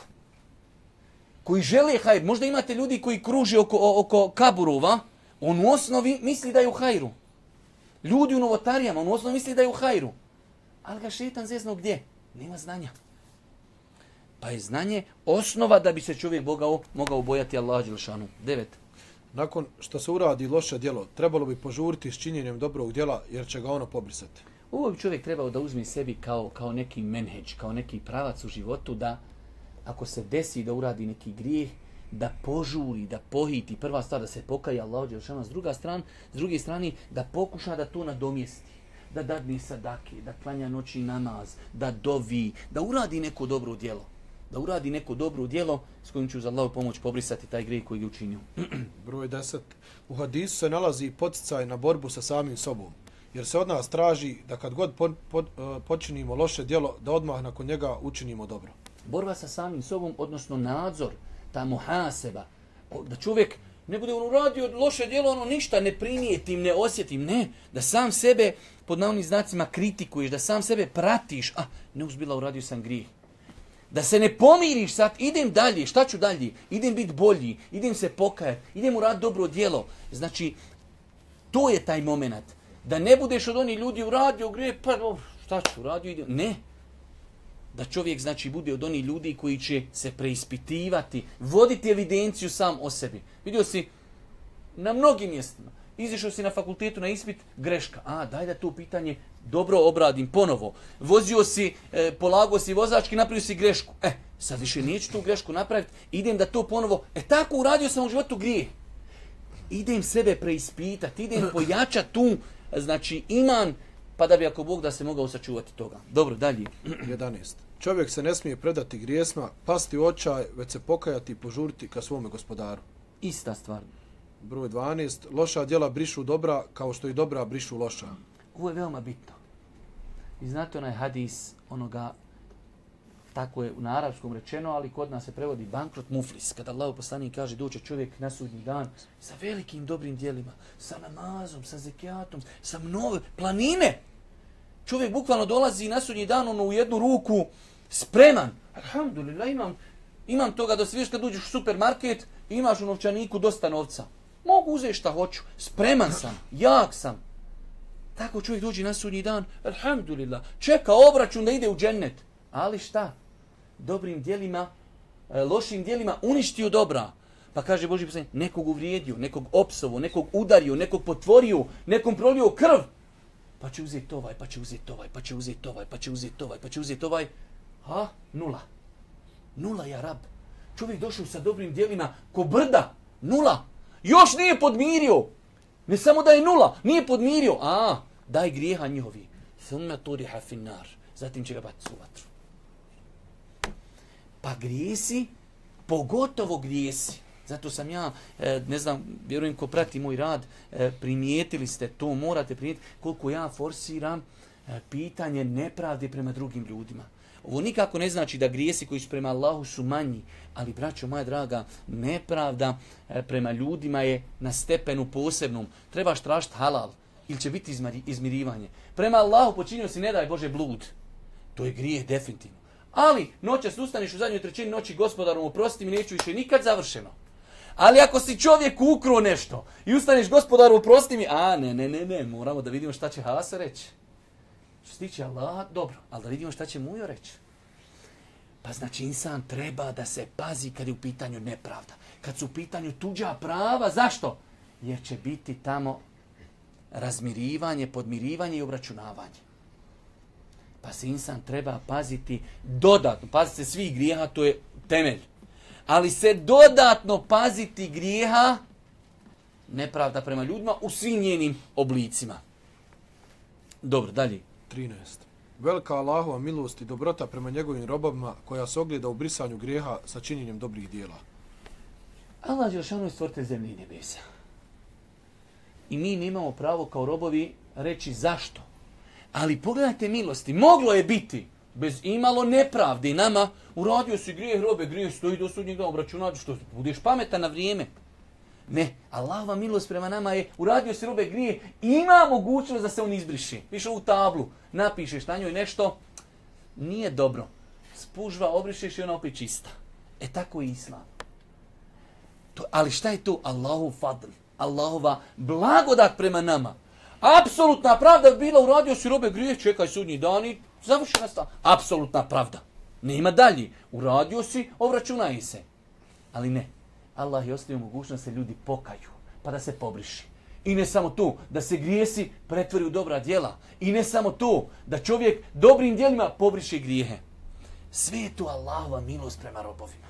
Koji žele hajr. Možda imate ljudi koji kruže oko, oko kaburova, on u osnovi misli da je u hajru. Ljudi u novotarijama, on u osnovi misli da je u hajru. Ali ga šetan zezno gdje? Nema znanja. Pa je znanje osnova da bi se čovjek mogao, mogao bojati Allaha dželešanu. Devet. Nakon što se uradi loše djelo, trebalo bi požuriti s činjenjem dobrog djela, jer će ga ono pobrisati. Ovo bi čovjek trebao da uzme sebi kao, kao neki menheđ, kao neki pravac u životu, da ako se desi da uradi neki grijeh, da požuri, da pohiti. Prva stvar da se pokaje Allahu dželešanu, s druga strane, s druge strane da pokuša da to nadomjesti, da dadne sadake, da klanja noćni namaz, da dovi, da uradi neko dobro djelo. Da uradi neko dobro djelo s kojim će uz Allahu pomoć pobrisati taj grijeh koji je učinio. Broj deset. U hadisu se nalazi poticaj na borbu sa samim sobom. Jer se od nas traži da kad god po, po, počinimo loše djelo, da odmah nakon njega učinimo dobro. Borba sa samim sobom, odnosno nadzor, ta muhaseba. Da čovjek ne bude on uradio loše djelo, ono ništa ne primijetim, ne osjetim. Ne, da sam sebe pod navodnim znacima kritikuješ, da sam sebe pratiš. A, ne uzbila, uradio sam grijeh. Da se ne pomiriš sad, idem dalje, šta ću dalje? Idem biti bolji, idem se pokajati, idem uraditi dobro djelo. Znači, to je taj moment. Da ne budeš od onih ljudi uradio grijeh, pa oh, šta ću, uradio, idem. Ne. Da čovjek znači bude od onih ljudi koji će se preispitivati, voditi evidenciju sam o sebi. Vidio si na mnogim mjestima. Izišao si na fakultetu na ispit, greška. A, daj da to pitanje dobro obradim ponovo. Vozio si, e, polagao si vozački, napravio si grešku. E, sad više neću tu grešku napraviti, idem da to ponovo. E, tako uradio sam u životu grijeh. Idem sebe preispitati, idem pojačati tu, znači, iman, pa da bi ako Bog da se mogao sačuvati toga. Dobro, dalje. jedanaest. Čovjek se ne smije predati grijesma, pasti u očaj, već se pokajati i požuriti ka svome gospodaru. Ista stvar. Broj dvanaest. Loša djela brišu dobra, kao što i dobra brišu loša. Ovo je veoma bitno. I znate onaj hadis onoga, tako je na arapskom rečeno, ali kod nas se prevodi bankrot muflis. Kada Allah poslanik kaže doće čovjek na sudnji dan sa velikim dobrim djelima, sa namazom, sa zekijatom, sa mnove planine. Čovjek bukvalno dolazi na sudnji dan ono u jednu ruku spreman. Alhamdulillah, imam, imam toga da se vidiš kad uđeš u supermarket i imaš u novčaniku dosta novca. Mogu uzeti šta hoću. Spreman sam, jak sam. Tako čovjek dođe na sudnji dan, alhamdulillah, čeka obračun da ide u džennet. Ali šta? Dobrim djelima, lošim djelima uništio dobra. Pa kaže Božji poslanik, nekog uvrijedio, nekog opsovo, nekog udario, nekog potvorio, nekom prolio krv. Pa će uzeti ovaj, pa će uzeti ovaj, pa će uzeti ovaj, pa će uzeti ovaj, pa će uzeti ovaj. Ha? Nula. Nula, ja rab. Čovjek došao sa dobrim djelima ko brda. Nula. Još nije podmirio. Ne samo da je nula, nije podmirio. A, daj grijeha njihovi. Thumme turiha finnar. Zatim će ga baciti u vatru. Pa grijesi, pogotovo grijesi. Zato sam ja, ne znam, vjerujem ko prati moj rad, primijetili ste to, morate primijetiti koliko ja forsiram pitanje nepravde prema drugim ljudima. Ovo nikako ne znači da grijesi koji su prema Allahu su manji, ali braćo moja draga, nepravda prema ljudima je na stepenu posebnom. Trebaš tražiti halal ili će biti izmirivanje. Prema Allahu počinio si, ne daj Bože, blud. To je grijeh definitivno. Ali noćas ustaniš u zadnjoj trećini noći, gospodarom oprosti mi, neću više nikad, završeno. Ali ako si čovjek ukro nešto i ustaneš, gospodaru oprosti mi, a ne, ne, ne, ne, moramo da vidimo šta će Hasa reći. Što se tiče Allaha, dobro, ali da vidimo šta će Mujo reći. Pa znači insan treba da se pazi kad je u pitanju nepravda. Kad su u pitanju tuđa prava, zašto? Jer će biti tamo razmirivanje, podmirivanje i obračunavanje. Pa se insan treba paziti dodatno. Paziti se svih grijeha, to je temelj. Ali se dodatno paziti grijeha, nepravda prema ljudima u svim njenim oblicima. Dobro, dalje. trinaest. Velika Allahova milost i dobrota prema njegovim robovima koja se ogleda u brisanju grijeha sa činjenjem dobrih dijela. Allah Đelšanu je stvoritelj zemlje i nebesa. I mi nemamo pravo kao robovi reći zašto. Ali pogledajte milosti, moglo je biti bez imalo nepravde nama, uradio si grijeh, robe, grijeh, stoji do sudnjeg dana, obračunati, što budeš pametan na vrijeme. Ne, Allahova milost prema nama je, uradio si robe grijeh, ima mogućnost da se on izbriši. Piše u tablu, napišeš na njoj nešto, nije dobro. Spužva, obrišeš i ona opet čista. E tako je Islam. To, ali šta je to? Allahu fadl, Allahova blagodat prema nama. Apsolutna pravda bila, uradio si robe grijeh, čekaj sudnji dan i završena stvar. Apsolutna pravda. Nema dalje. Uradio si, obračunaj se. Ali ne. Allah je ostavio mogućnost da se ljudi pokaju, pa da se pobriši. I ne samo to, da se grijesi pretvori u dobra djela. I ne samo to, da čovjek dobrim djelima pobriši grijehe. Sve je to Allahova milost prema robovima.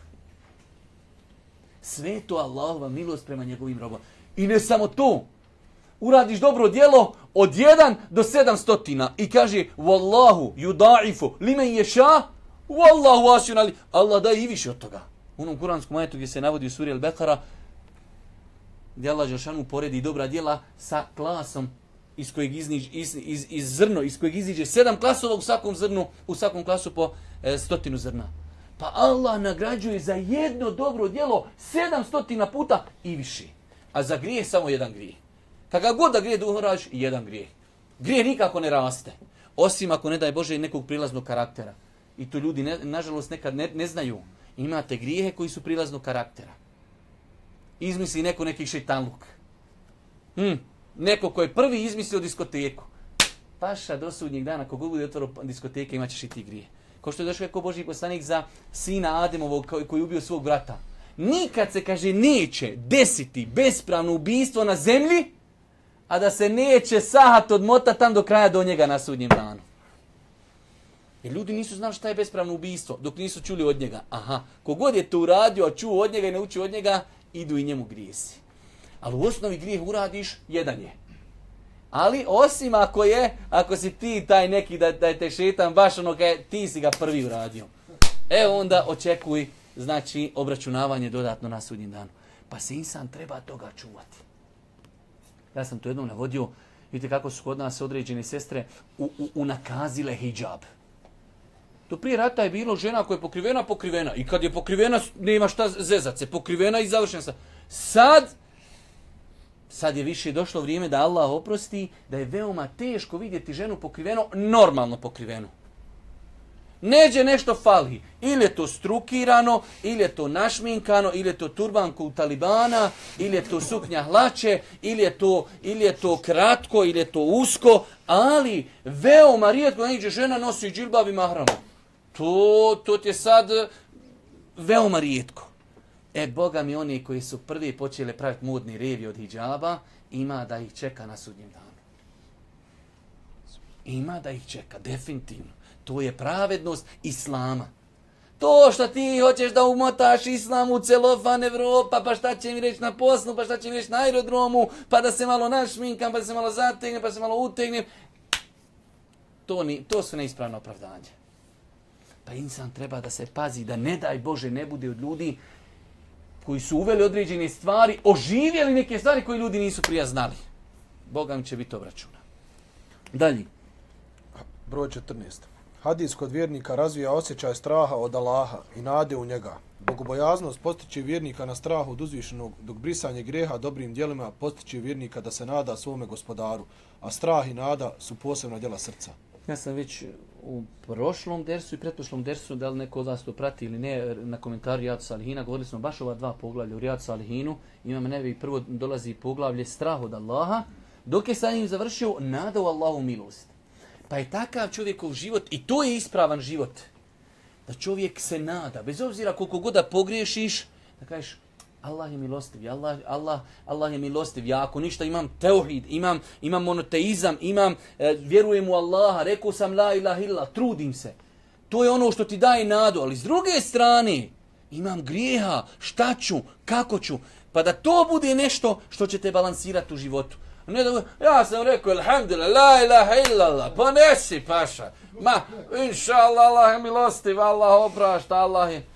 Sve je to Allahova milost prema njegovim robovima. I ne samo to, uradiš dobro djelo od jedan do sedam stotina i kaže Wallahu yudaifu limen yasha Wallahu wasi'un alim. Allah daje i više od toga. U onom kuranskom ajetu gdje se navodi u suri Al-Bekara, gdje Allah Đelšanu poredi dobra djela sa klasom iz kojeg izniđe, iz, iz, iz zrno, iz kojeg iziđe sedam klasova u svakom zrnu, u svakom klasu po e, stotinu zrna. Pa Allah nagrađuje za jedno dobro djelo sedam stotina puta i više. A za grijeh samo jedan grijeh. Kada god da grijeh uradiš, jedan grijeh. Grijeh nikako ne raste. Osim ako ne daj Bože nekog prilaznog karaktera. I to ljudi, ne, nažalost, nekad ne, ne znaju. Imate grijehe koji su prilaznog karaktera. Izmisli neko neki šejtanluk. Hmm. Neko koji je prvi izmislio diskoteku. Paša do sudnjeg dana, ko bude otvorio diskoteke, imat ćeš i ti grije. Kao što je došao kao Božji poslanik za sina Ademovog koji je ubio svog brata. Nikad se, kaže, neće desiti bespravno ubijstvo na zemlji, a da se neće sahat odmota tam do kraja do njega na sudnjem danu. Jer ljudi nisu znali šta je bespravno ubijstvo, dok nisu čuli od njega. Aha, kogod je to uradio, a čuo od njega i naučio od njega, idu i njemu grijesi. Ali u osnovi grijeh uradiš, jedan je. Ali osim ako je, ako si ti taj neki da, da je te šetan baš ono kaj, ti si ga prvi uradio. E onda očekuj, znači, obračunavanje dodatno na sudnjem danu. Pa se insan treba toga čuvati. Ja sam to jednom navodio, Vidite kako su kod nas određene sestre u, u, unakazile hijab. Do prije rata je bilo žena koja je pokrivena, pokrivena. I kad je pokrivena, nema šta zezat se. Pokrivena i završena sa. Sad, sad je više došlo vrijeme da Allah oprosti, da je veoma teško vidjeti ženu pokriveno, normalno pokrivenu. Neđe nešto fali. Ili je to strukirano, ili je to našminkano, ili je to turbanku u Talibana, ili je to suknja hlače, ili je to, ili je to kratko, ili je to usko, ali veoma rijetko neđe žena nosi džilbab i mahramu. To, to ti je sad veoma rijetko. E, Boga mi, oni koji su prvi počeli praviti modni revi od hidžaba, ima da ih čeka na sudnjem danu. Ima da ih čeka, definitivno. To je pravednost Islama. To što ti hoćeš da umotaš Islam u celofan Evropa, pa šta će mi reći na poslu, pa šta će mi reći na aerodromu, pa da se malo našminkam, pa da se malo zategnem, pa da se malo utegnem. To, ni, to su neispravno opravdanje. Pa insan treba da se pazi, da ne daj Bože ne bude od ljudi koji su uveli određene stvari, oživjeli neke stvari koje ljudi nisu prije znali. Boga mi će biti obračuna. Dalje. Broj četrnaest. Hadis kod vjernika razvija osjećaj straha od Allaha i nade u njega. Bogobojaznost postiče vjernika na strahu od uzvišenog, dok brisanje grijeha dobrim djelima postiče vjernika da se nada svome gospodaru, a strah i nada su posebna djela srca. Ja sam već u prošlom dersu i pretprošlom dersu, da li neko od vas to prati ili ne, na komentaru Rijadu Salihina, govorili smo baš ova dva poglavlja u Rijadu Salihinu. Imam nevi, prvo dolazi poglavlje strah od Allaha, dok je sa njim završio nada u Allahu milost. Pa je takav čovjekov život, i to je ispravan život, da čovjek se nada, bez obzira koliko god da pogriješiš, da kažeš, Allah je milostiv, Allah, Allah, Allah je milostiv, ja ako ništa imam teuhid, imam, imam monoteizam, imam, e, vjerujem u Allaha, rekao sam la ilaha illa, trudim se. To je ono što ti daje nadu, ali s druge strane, imam grijeha, šta ću, kako ću, pa da to bude nešto što će te balansirati u životu. Ne da, ja sam rekao, alhamdulillah, la ilaha illallah, pa nesi paša. Ma, inša Allah, Allah je milostiv, Allah oprašta, Allah je...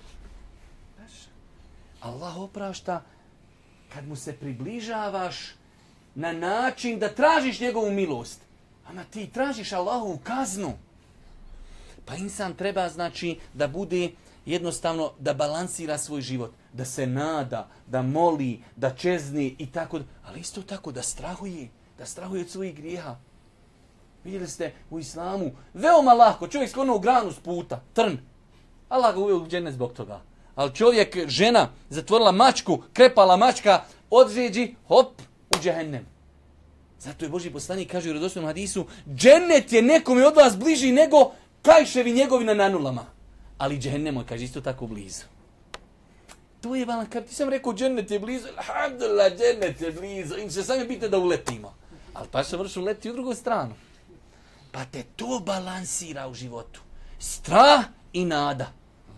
Allah oprašta kad mu se približavaš na način da tražiš njegovu milost. Ama ti tražiš Allahovu kaznu. Pa insan treba, znači, da bude jednostavno, da balansira svoj život. Da se nada, da moli, da čezni i tako. Ali isto tako da strahuje. Da strahuje od svojih grijeha. Vidjeli ste u islamu, veoma lako, čovjek sklonuo granu s puta, trn. Allah ga uveo u džennet zbog toga. Ali čovjek, žena, zatvorila mačku, krepala mačka, određi, hop, u džehennem. Zato je Božji poslanik kaže u radosnom hadisu, džennet je nekome od vas bliži nego kajševi njegovi na nanulama. Ali džehennem je, kaže, isto tako blizu. To je valan, kad ti sam rekao džennet je blizu, alhamdulillah, džennet je blizu, im se sami bitno da uletimo. Ali pa se vršu leti u drugu stranu. Pa te to balansira u životu. Strah i nada.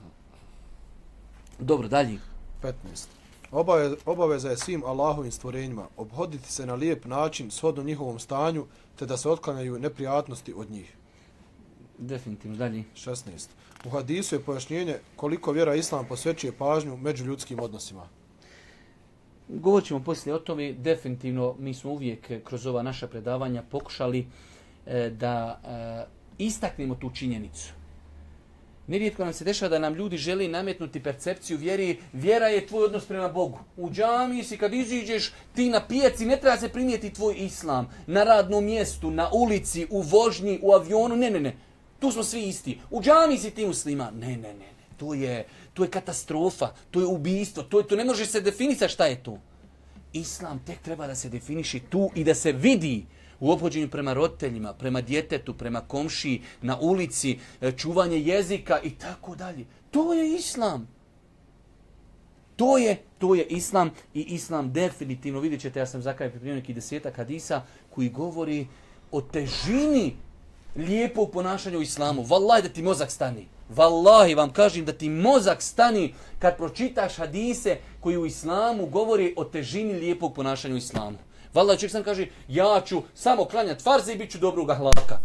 Dobro, dalje. petnaest. Obaveza, obaveza je svim Allahovim stvorenjima obhoditi se na lijep način shodno njihovom stanju, te da se otklanjaju neprijatnosti od njih. Definitivno, dalje. šesnaest. U hadisu je pojašnjenje koliko vjera Islam posvećuje pažnju među ljudskim odnosima. Govorit ćemo poslije o tome. Definitivno, mi smo uvijek kroz ova naša predavanja pokušali e, da e, istaknemo tu činjenicu. Nerijetko nam se dešava da nam ljudi želi nametnuti percepciju vjeri. Vjera je tvoj odnos prema Bogu. U džamiji si kad iziđeš, ti na pijaci, ne treba se primijeti tvoj islam. Na radnom mjestu, na ulici, u vožnji, u avionu. Ne, ne, ne. Tu smo svi isti. U džamiji si ti muslima. Ne, ne, ne. ne. To je, to je katastrofa. To je ubijstvo. To, je, to ne može se definisati šta je to. Islam tek treba da se definiši tu i da se vidi u ophođenju prema roditeljima, prema djetetu, prema komšiji, na ulici, čuvanje jezika i tako dalje. To je Islam. To je, to je Islam i Islam definitivno, vidjet ćete, ja sam za kraj pripremio neki desetak hadisa koji govori o težini lijepog ponašanja u Islamu. Wallahi da ti mozak stani. Wallahi vam kažem da ti mozak stani kad pročitaš hadise koji u Islamu govori o težini lijepog ponašanja u Islamu. Valjda čovjek sam kaže, ja ću samo klanjati farze i bit ću dobrog ahlaka.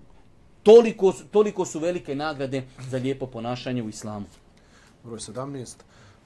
Toliko, toliko su velike nagrade za lijepo ponašanje u Islamu. Broj sedamnaest.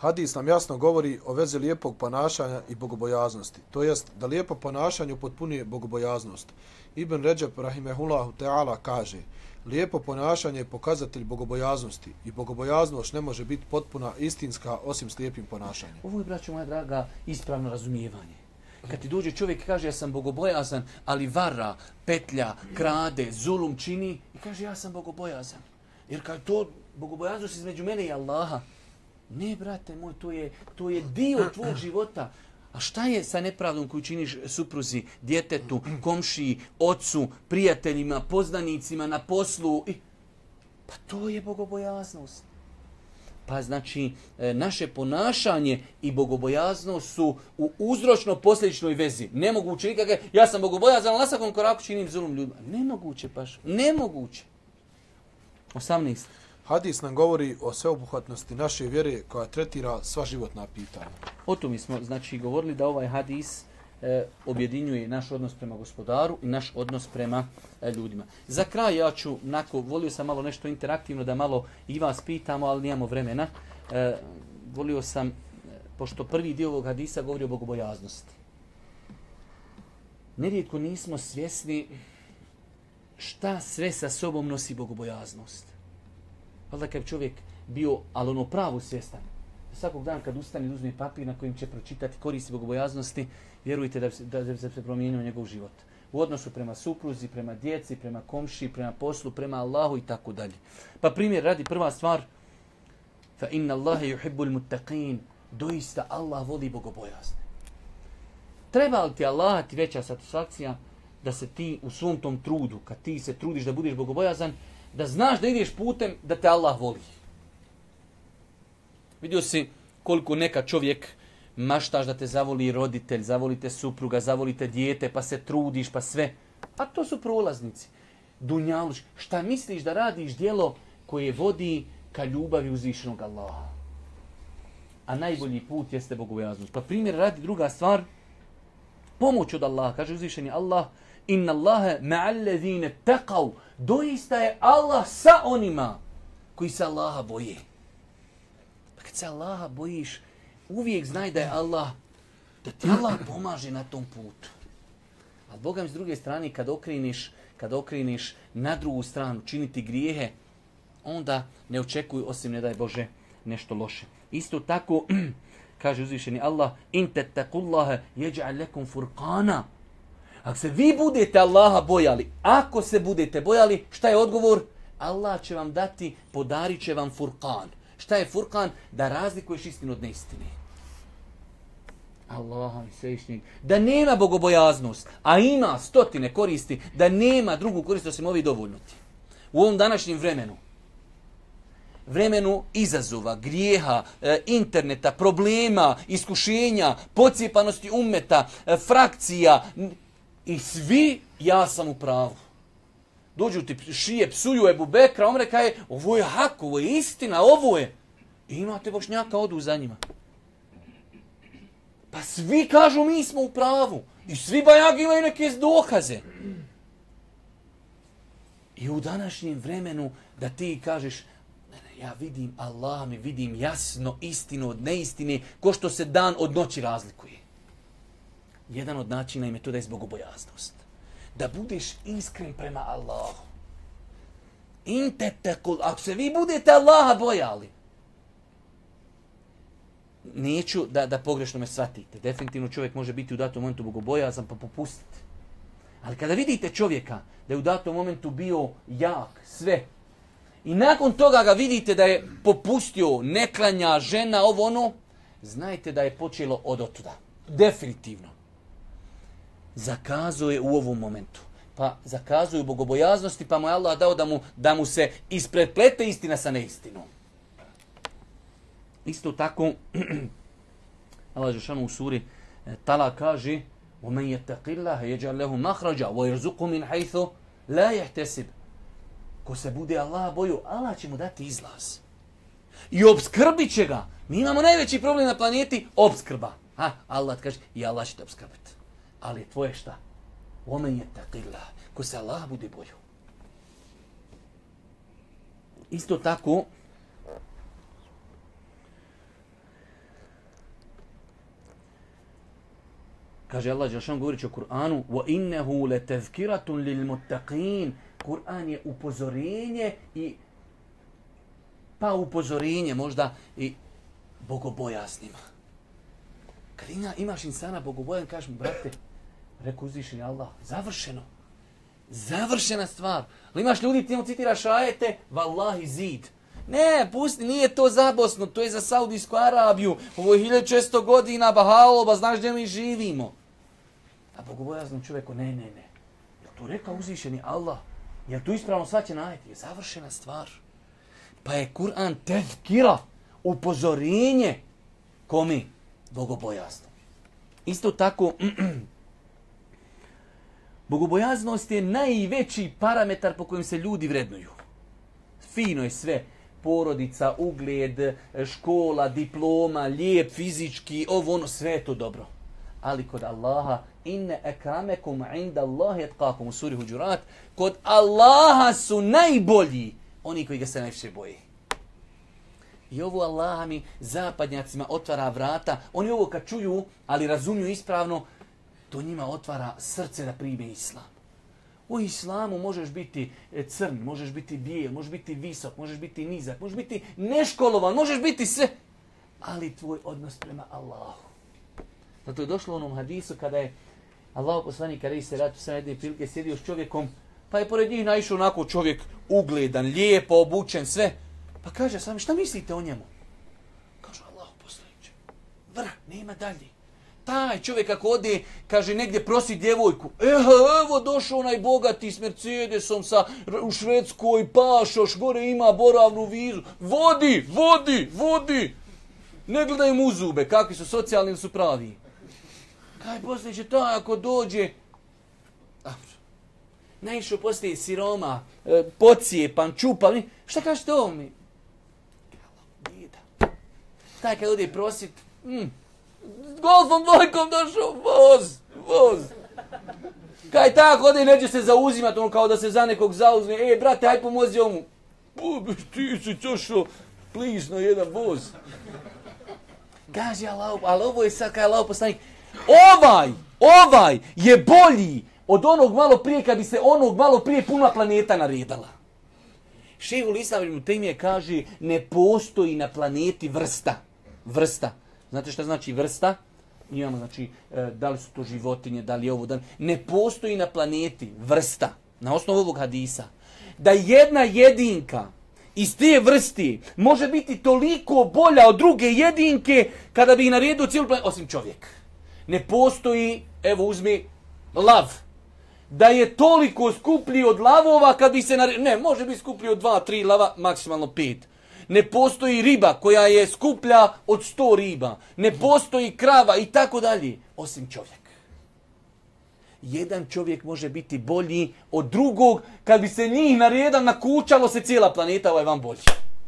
Hadis nam jasno govori o vezi lijepog ponašanja i bogobojaznosti. To jest da lijepo ponašanje upotpunjuje bogobojaznost. Ibn Ređep rahimehullahu ta'ala kaže: lijepo ponašanje je pokazatelj bogobojaznosti i bogobojaznost ne može biti potpuna istinska osim s lijepim ponašanjem. Ovo je, braćo moja draga, ispravno razumijevanje. Kad ti dođe čovjek i kaže ja sam bogobojazan, ali vara, petlja, krade, zulum čini i kaže ja sam bogobojazan. Jer kad to bogobojaznost između mene i Allaha, ne, brate moj, to je, to je dio tvog života. A šta je sa nepravdom koju činiš supruzi, djetetu, komšiji, ocu, prijateljima, poznanicima, na poslu? Pa to je bogobojaznost. Pa znači, naše ponašanje i bogobojaznost su u uzročno-posljedičnoj vezi. Nemoguće nikakve, ja sam bogobojazan, ali na svakom koraku činim zulum ljudima. Nemoguće, paš. Nemoguće. osamnaest. Hadis nam govori o sveobuhvatnosti naše vjere koja tretira sva životna pitanja. O tome smo znači govorili da ovaj hadis e, objedinjuje naš odnos prema gospodaru i naš odnos prema e, ljudima. Za kraj ja ću, nako, volio sam malo nešto interaktivno da malo i vas pitamo, ali nijamo vremena. E, volio sam, e, pošto prvi dio ovog hadisa govori o bogobojaznosti. Nerijetko nismo svjesni šta sve sa sobom nosi bogobojaznost. Valjda kad čovjek bio, ali ono pravo svjestan, svakog dana kad ustane i uzme papir na kojim će pročitati koristi bogobojaznosti, vjerujte da, da, da se promijenio njegov život. U odnosu prema supruzi, prema djeci, prema komši, prema poslu, prema Allahu i tako dalje. Pa primjer radi, prva stvar, fa inna Allahe yuhibbul muttaqin, doista Allah voli bogobojazne. Treba li ti Allah ti veća satisfakcija da se ti u svom tom trudu, kad ti se trudiš da budeš bogobojazan, da znaš da ideš putem da te Allah voli. Vidio si koliko neka čovjek maštaš da te zavoli roditelj, zavolite supruga, zavolite dijete, pa se trudiš, pa sve. A to su prolaznici. Dunjaluš, šta misliš da radiš djelo koje vodi ka ljubavi uzvišenog Allaha? A najbolji put jeste bogobojaznost. Pa primjer radi druga stvar, pomoć od Allaha. Kaže uzvišeni Allah, inna Allahe ma'allazine taqav, doista je Allah sa onima koji se Allaha boje. Pa kad se Allaha bojiš, uvijek znaj da je Allah, da ti Allah pomaže na tom putu. A Boga mi s druge strane, kad okriniš, kad okriniš na drugu stranu, činiti grijehe, onda ne očekuj, osim ne daj Bože, nešto loše. Isto tako, kaže uzvišeni Allah, in tattaqullaha yaj'al lakum furqana. Ako se vi budete Allaha bojali, ako se budete bojali, šta je odgovor? Allah će vam dati, podarit će vam furqan. Šta je furqan? Da razlikuješ istinu od neistine. Allah i svešnjeg. Da nema bogobojaznost, a ima stotine koristi, da nema drugu korist osim ovi dovoljno ti. U ovom današnjem vremenu, vremenu izazova, grijeha, interneta, problema, iskušenja, pocijepanosti ummeta, frakcija, i svi ja sam u pravu. Dođu ti šije, psuju Ebu Bekra, Omre kaže, ovo je hak, ovo je istina, ovo je. I imate Bošnjaka, odu za njima. Pa svi kažu mi smo u pravu. I svi bajagi imaju neke dokaze. I u današnjem vremenu da ti kažeš, ne, ne, ja vidim Allah, mi vidim jasno istinu od neistine, ko što se dan od noći razlikuje. Jedan od načina im je to da je bogobojaznost. Da budeš iskren prema Allahu. In tettekul, ako se vi budete Allaha bojali, neću da, da pogrešno me shvatite. Definitivno čovjek može biti u datom momentu bogobojazan pa popustiti. Ali kada vidite čovjeka da je u datom momentu bio jak, sve, i nakon toga ga vidite da je popustio, ne klanja, žena, ovo ono, znajte da je počelo od otuda. Definitivno. Zakazuje u ovom momentu. Pa zakazuju bogobojaznosti, pa mu je Allah dao da mu, da mu se ispreplete istina sa neistinom. Isto tako, Allah Žešanu u suri Tala kaže وَمَنْ يَتَّقِ اللَّهَ يَجْعَلْ لَهُ مَخْرَجًا وَيَرْزُقُهُ مِنْ حَيْثُ لَا يَحْتَسِبُ. Ko se bude Allah bojio, Allah će mu dati izlaz. I obskrbit će ga. Mi imamo najveći problem na planeti, obskrba. Ha, Allah kaže, i Allah će te obskrbiti. Ali je tvoje šta? وَمَنْ يَتَّقِ اللَّهَ. Ko se Allah bude bojio. Isto tako, Kaže Allah dželešanu govoreći o Kur'anu: "Wa innahu latazkiratun lilmuttaqin." Kur'an je upozorenje i pa upozorenje možda i bogobojasnima. Kad ima, imaš insana bogobojan, kažeš mu: "Brate, rekao uzvišeni Allah, završeno. Završena stvar." Ali imaš ljudi, ti mu citiraš ajete, vallahi zid. Ne, pusti, nije to za Bosnu, to je za Saudijsku Arabiju. Ovo je hiljadu četiristo godina, bahaloba, znaš gdje mi živimo. A bogobojaznom čovjeku, ne, ne, ne. Je to rekao uzvišeni Allah? Je to ispravno svaćen ajet? Je završena stvar. Pa je Kur'an tezkira, upozorenje komi? Bogobojazno. Isto tako, bogobojaznost je najveći parametar po kojem se ljudi vrednuju. Fino je sve. Porodica, ugled, škola, diploma, lijep, fizički, ovo ono, sve je to dobro. Ali kod Allaha, inne ekramekum inda Allahi etkakum, u suri Huđurat, kod Allaha su najbolji oni koji ga se najviše boje. I ovo Allaha mi zapadnjacima otvara vrata. Oni ovo kad čuju, ali razumiju ispravno, to njima otvara srce da prime islam. U islamu možeš biti crn, možeš biti bijel, možeš biti visok, možeš biti nizak, možeš biti neškolovan, možeš biti sve. Ali tvoj odnos prema Allahu. Zato je došlo u onom hadisu kada je Allah poslanik kada se ratu sa jedne prilike sjedio s čovjekom, pa je pored njih naišao onako čovjek ugledan, lijepo obučen, sve. Pa kaže sami, šta mislite o njemu? Kaže Allah poslaniče, vrh, nema dalje. Taj čovjek kako ode, kaže negdje prosi djevojku. Eho, evo došao onaj bogati s Mercedesom sa, u Švedskoj, pašoš, gore ima boravnu vizu. Vodi, vodi, vodi. Ne gledaj mu u zube, kakvi su socijalni ili su pravi. Kaj poslije taj ako dođe, naišao poslije siroma, pocijepan, čupan. Šta kažete ovo mi? Taj kad ode prosit, mm, golfom dvojkom došao, voz, voz. Kaj tako ode, neće se zauzimati, ono kao da se za nekog zauzme. E, brate, haj pomozi ovu. Bobi, ti si došao, plisno jedan voz. Kaže Allah, ali ovo je sad kaj Allah poslanik. Ovaj, ovaj je bolji od onog malo prije, kad bi se onog malo prije puna planeta naredala. Šejhul Islam ibn Tejmije kaže, ne postoji na planeti vrsta. Vrsta. Znate šta znači vrsta? Imamo, znači, da li su to životinje, da li je ovo, da li... Ne postoji na planeti vrsta, na osnovu ovog hadisa, da jedna jedinka iz te vrsti može biti toliko bolja od druge jedinke kada bi ih naredio cijelu planetu, osim čovjek. Ne postoji, evo uzmi, lav. Da je toliko skuplji od lavova kad bi se naredio, ne, može biti skuplji od dva, tri lava, maksimalno pet. Ne postoji riba koja je skuplja od sto riba. Ne postoji krava i tako dalje, osim čovjek. Jedan čovjek može biti bolji od drugog, kad bi se njih naredan nakučalo se cijela planeta, ovaj vam bolji.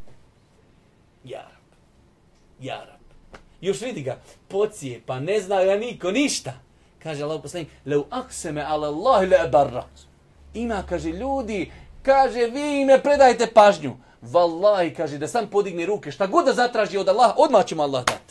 Jarab. Jarab. Još vidi ga, pocije, pa ne zna ga niko, ništa. Kaže Allah poslanik, leu akseme ala Allahi le barra. Ima, kaže, ljudi, kaže, vi me predajte pažnju. Wallahi, kaže, da sam podigne ruke, šta god da zatraži od Allaha, odmah će mu Allah dat.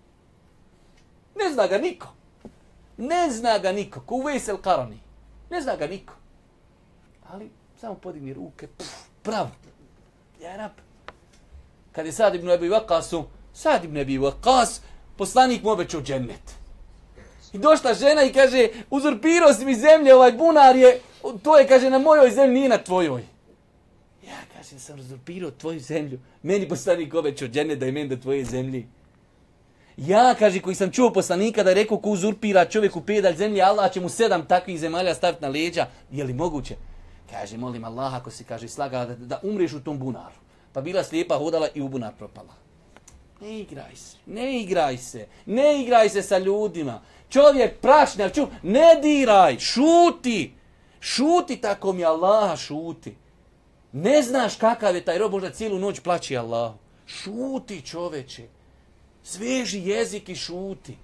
Ne zna ga niko. Ne zna ga niko. Ko Vesel Karani. Ne zna ga niko. Ali samo podigne ruke, puf, pravo. Ja rab. Kad je Sad ibn Abi Waqasu, Sad ibn Abi Waqas, poslanik mu obećao džennet. I došla žena i kaže, uzurpirao si mi zemlje, ovaj bunar je, to je, kaže, na mojoj zemlji, nije na tvojoj. Ja, kaže, sam uzurpirao tvoju zemlju. Meni poslanik obećao džennet da je meni do tvoje zemlji. Ja, kaže, koji sam čuo poslanika da je rekao ko uzurpira čovjeku pedalj zemlje, Allah će mu sedam takvih zemalja staviti na leđa. Je li moguće? Kaže, molim Allah, ako si, kaže, slagala da, da umreš u tom bunaru. Pa bila slijepa, hodala i u bunar propala. Ne igraj se, ne igraj se, ne igraj se sa ljudima. Čovjek prašnjav, čuv, ne diraj, šuti. Šuti tako mi Allah, šuti. Ne znaš kakav je taj rob, možda cijelu noć plaći Allah. Šuti, čoveče. Sveži jezik i šuti.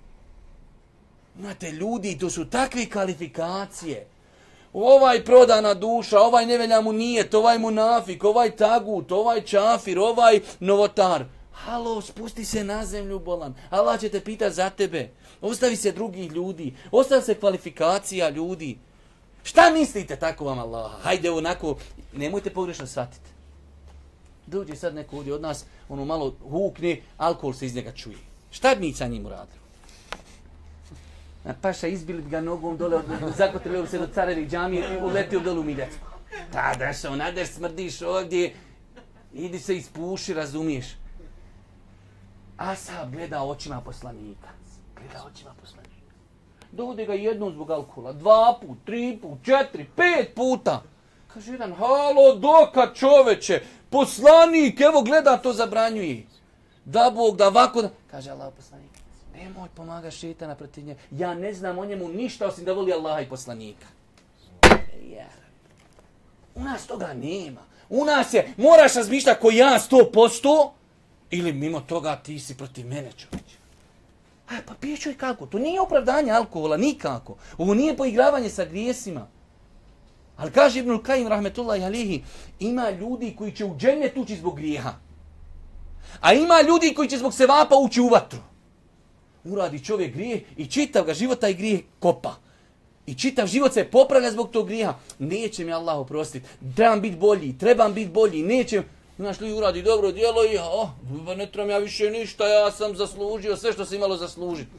Imate ljudi, to su takve kvalifikacije. Ovaj prodana duša, ovaj ne velja mu nijet, ovaj munafik, ovaj tagut, ovaj čafir, ovaj novotar. Halo, spusti se na zemlju, bolan. Allah će te pitati za tebe. Ostavi se drugih ljudi. Ostavi se kvalifikacija ljudi. Šta mislite tako vam Allaha? Hajde onako, nemojte pogrešno shvatiti. Dođe sad neko ovdje od nas, ono malo hukne, alkohol se iz njega čuje. Šta bi mi sa njim uradili? A paša izbilit ga nogom dole, zakotrili se do Carevi džamije i uletio dole u Miljacku. Pa da što, nadeš smrdiš ovdje, idi se ispuši, razumiješ. Asab gleda očima poslanika. Gleda očima poslanika. Dovode ga jednom zbog alkohola, dva put, tri put, četiri, pet puta. Kaže jedan, halo, doka čoveče, poslanik, evo gleda, to zabranjuje. Da Bog, da ovako, da... Kaže Allah poslanik, nemoj pomagati šetana protiv njega. Ja ne znam o njemu ništa osim da voli Allaha i poslanika. Ja. U nas toga nema. U nas je, moraš razmišljati ko ja sto posto ili mimo toga ti si protiv mene čovječe. A pa pišuj kako, to nije opravdanje alkohola, nikako. Ovo nije poigravanje sa grijesima. Ali kaže Ibnul Kajim, rahmetullahi alihi, ima ljudi koji će u džennet ući zbog grijeha. A ima ljudi koji će zbog sevapa ući u vatru. Uradi čovjek grijeh i čitav ga život taj grijeh kopa. I čitav život se popravlja zbog tog grijeha. Neće mi Allah oprostiti. Trebam biti bolji, trebam biti bolji, neće. Imaš li uradi dobro djelo i oh, ne trebam ja više ništa, ja sam zaslužio sve što se imalo zaslužiti.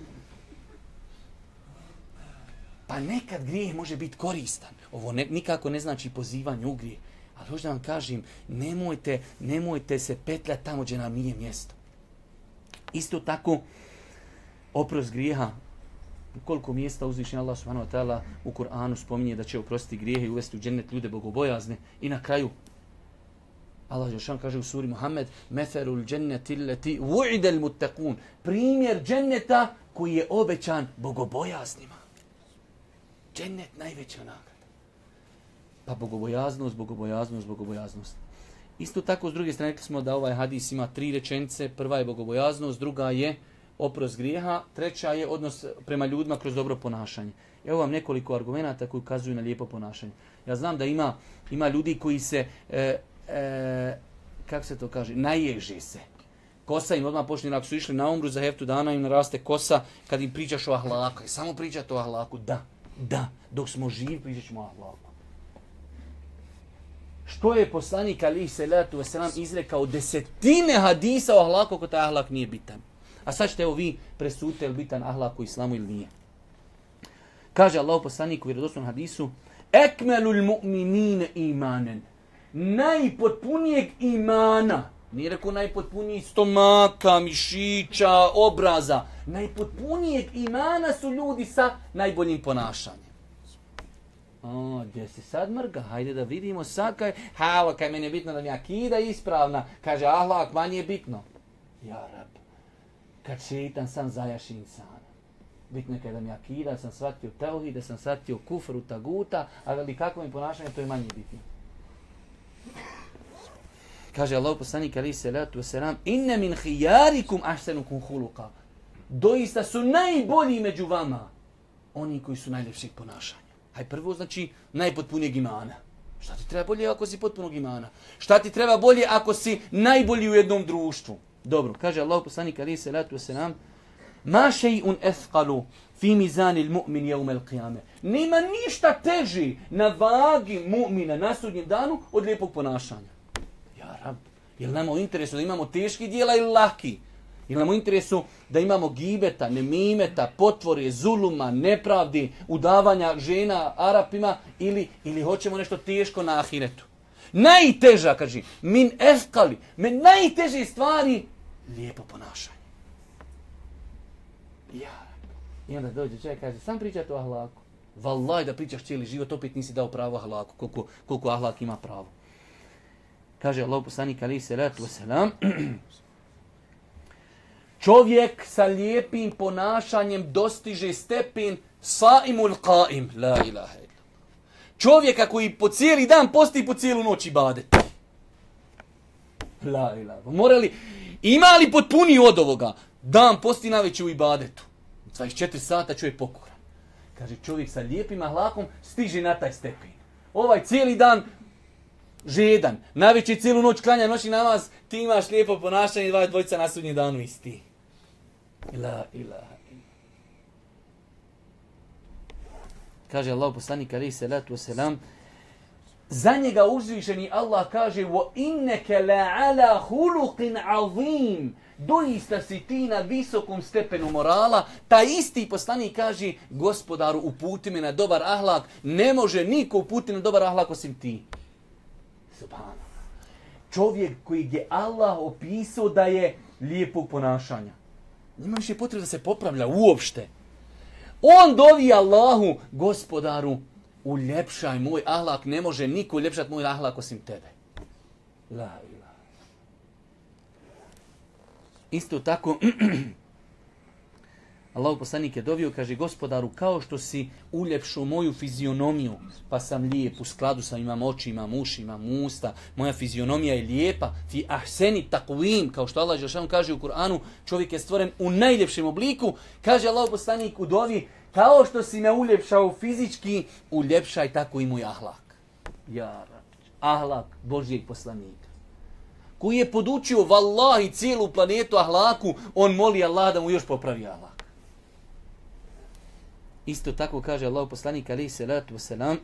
Pa nekad grijeh može biti koristan. Ovo ne, nikako ne znači pozivanje u grijeh. Ali hoću da vam kažem, nemojte, nemojte se petljati tamo gdje nam nije mjesto. Isto tako, oprost grijeha. Koliko mjesta uzvišen Allah subhanahu wa ta'ala u Kur'anu spominje da će oprostiti grijehe i uvesti u džennet ljude bogobojazne. I na kraju, Allah Đelšan kaže u suri Muhammed, Methelul dženneti leti vu'idel muttaqun. Primjer dženneta koji je obećan bogobojaznima. Džennet najveća nagrada. Pa bogobojaznost, bogobojaznost, bogobojaznost. Isto tako, s druge strane, rekli smo da ovaj hadis ima tri rečenice. Prva je bogobojaznost, druga je oprost grijeha, treća je odnos prema ljudima kroz dobro ponašanje. Evo vam nekoliko argumenata koji ukazuju na lijepo ponašanje. Ja znam da ima, ima ljudi koji se, e, e, kako se to kaže, naježe se. Kosa im odmah počne, ako su išli na umru za heftu dana im naraste kosa kad im pričaš o ahlaku. I samo pričate o ahlaku, da, da, dok smo živi pričat ćemo o ahlaku. Što je poslanik alejhi selatu vesselam izrekao desetine hadisa o ahlaku ako taj ahlak nije bitan. A sad ćete evo vi presudite je li bitan ahlak u islamu ili nije. Kaže Allah poslanik u vjerodostojnom hadisu: Ekmelul mu'minine imanen. Najpotpunijeg imana. Nije rekao najpotpuniji stomaka, mišića, obraza. Najpotpunijeg imana su ljudi sa najboljim ponašanjem. O, gdje se sad mrga? Hajde da vidimo sad kaj... Halo, kaj meni je bitno da mi akida ispravna. Kaže, ahlak, manje je bitno. Ja, rab. Kad šeitan sam zajaši insana. Bitno je kada mi akida, da sam shvatio tauhid, da sam shvatio kufru, taguta, ali kako mi ponašanje, to je manje bitno. Kaže Allah poslanik alejhi selatu vesselam: Inne min khiyarikum ahsanukum khuluqa. Doista su najbolji među vama oni koji su najljepšeg ponašanja. Aj prvo znači najpotpunijeg imana. Šta ti treba bolje ako si potpunog imana? Šta ti treba bolje ako si najbolji u jednom društvu? Dobro, kaže Allah poslanik alejhi selatu vesselam: Ma shay'un athqalu fi mizanil mu'min yawm al-qiyamah. Nema ništa teži na vagi mu'mina na sudnjem danu od lijepog ponašanja. Ja rab, je li nam u interesu da imamo teški djela ili laki? Je li nam u interesu da imamo gibeta, nemimeta, potvore, zuluma, nepravdi, udavanja žena Arapima ili, ili hoćemo nešto teško na ahiretu? Najteža, kaže, min efkali, min najteže stvari, lijepo ponašanje. Ja. I onda dođe čovjek, kaže, sam pričate o ahlaku. Vallaj da pričaš cijeli život, opet nisi dao pravo ahlaku, koliko, koliko ahlak ima pravo. Kaže Allah poslanik alejhi selatu vesselam: Čovjek sa lijepim ponašanjem dostiže stepen saimul qaim, la ilaha illallah. Čovjeka koji po cijeli dan posti i po cijelu noć ibadeti. La ilaha. Morali, ima li potpuniji od ovoga? Dan posti navečer u ibadetu. dvadeset četiri sata čovjek pokoran. Kaže, čovjek sa lijepim ahlakom stiže na taj stepen. Ovaj cijeli dan žedan, najveći cijelu noć klanja noćni namaz, ti imaš lijepo ponašanje i dva dvojica na sudnji danu isti. Ila, ila. Kaže Allah poslanik alejhi salatu vesselam, za njega uzvišeni Allah kaže wa innaka la'ala khuluqin azim. Doista si ti na visokom stepenu morala. Ta isti poslanik kaže, gospodaru, uputi me na dobar ahlak. Ne može niko uputiti na dobar ahlak osim ti. Subhanallah. Čovjek koji je Allah opisao da je lijepog ponašanja. Nima više potrebe da se popravlja uopšte. On dovi Allahu, gospodaru, uljepšaj moj ahlak. Ne može niko uljepšati moj ahlak osim tebe. La ilaha. Isto tako, Allahu poslanik je dovio, kaže, gospodaru, kao što si uljepšao moju fizionomiju, pa sam lijep, u skladu sam, imam oči, imam uši, imam usta, moja fizionomija je lijepa, fi ahseni takvim, kao što Allah dželešanu kaže u Kur'anu, čovjek je stvoren u najljepšem obliku, kaže Allahu poslanik u dovi, kao što si me uljepšao fizički, uljepšaj tako i moj ahlak. Ja, ahlak Božijeg poslanika, koji je podučio vallahi cijelu planetu ahlaku, on moli Allah da mu još popravi ahlak. Isto tako kaže Allah poslanik alejhi salatu vesselam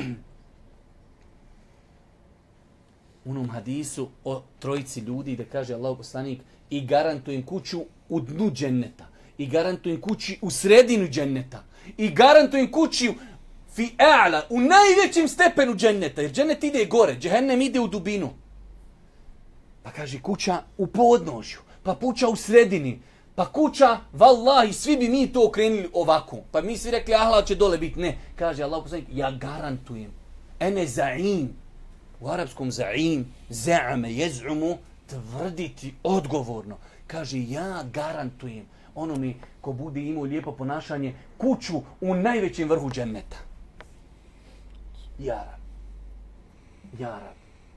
u onom hadisu o trojici ljudi, da kaže Allah poslanik, i garantujem kuću u dnu dženneta, i garantujem kući u sredinu dženneta, i garantujem kući fi a'la, u najvećem stepenu dženneta, jer džennet ide gore, džehennem ide u dubinu. Pa kaže kuća u podnožju, pa kuća u sredini, pa kuća, vallahi, svi bi mi to okrenuli ovako. Pa mi svi rekli, ahlak će dole biti. Ne, kaže Allah poslanik, ja garantujem. Ene za'im, u arapskom za'im, za'ame, jez'umu, tvrditi odgovorno. Kaže, ja garantujem onome ko bude imao lijepo ponašanje, kuću u najvećem vrhu dženneta. Ja rab. Ja rab.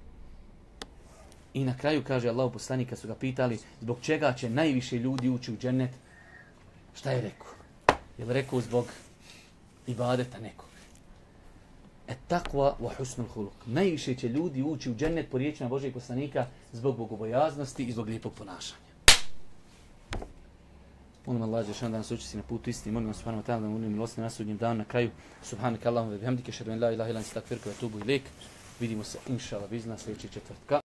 I na kraju kaže Allah poslanik, kad su ga pitali zbog čega će najviše ljudi ući u džennet, šta je rekao? Je li rekao zbog ibadeta nekog? Et takva wa husnul huluk. Najviše će ljudi ući u džennet po riječima Božijeg poslanika zbog bogobojaznosti i zbog lijepog ponašanja. Molim Allah da nas učesti na putu istini. Molim vas subhanahu wa ta'ala da mu milosti na sudnjem danu. Na kraju, subhanaka Allahumma wa bihamdika, ashhadu an la ilaha illa anta, astaghfiruka wa atubu ilaik. Vidimo se inshallah bizna sljedećeg četvrtka.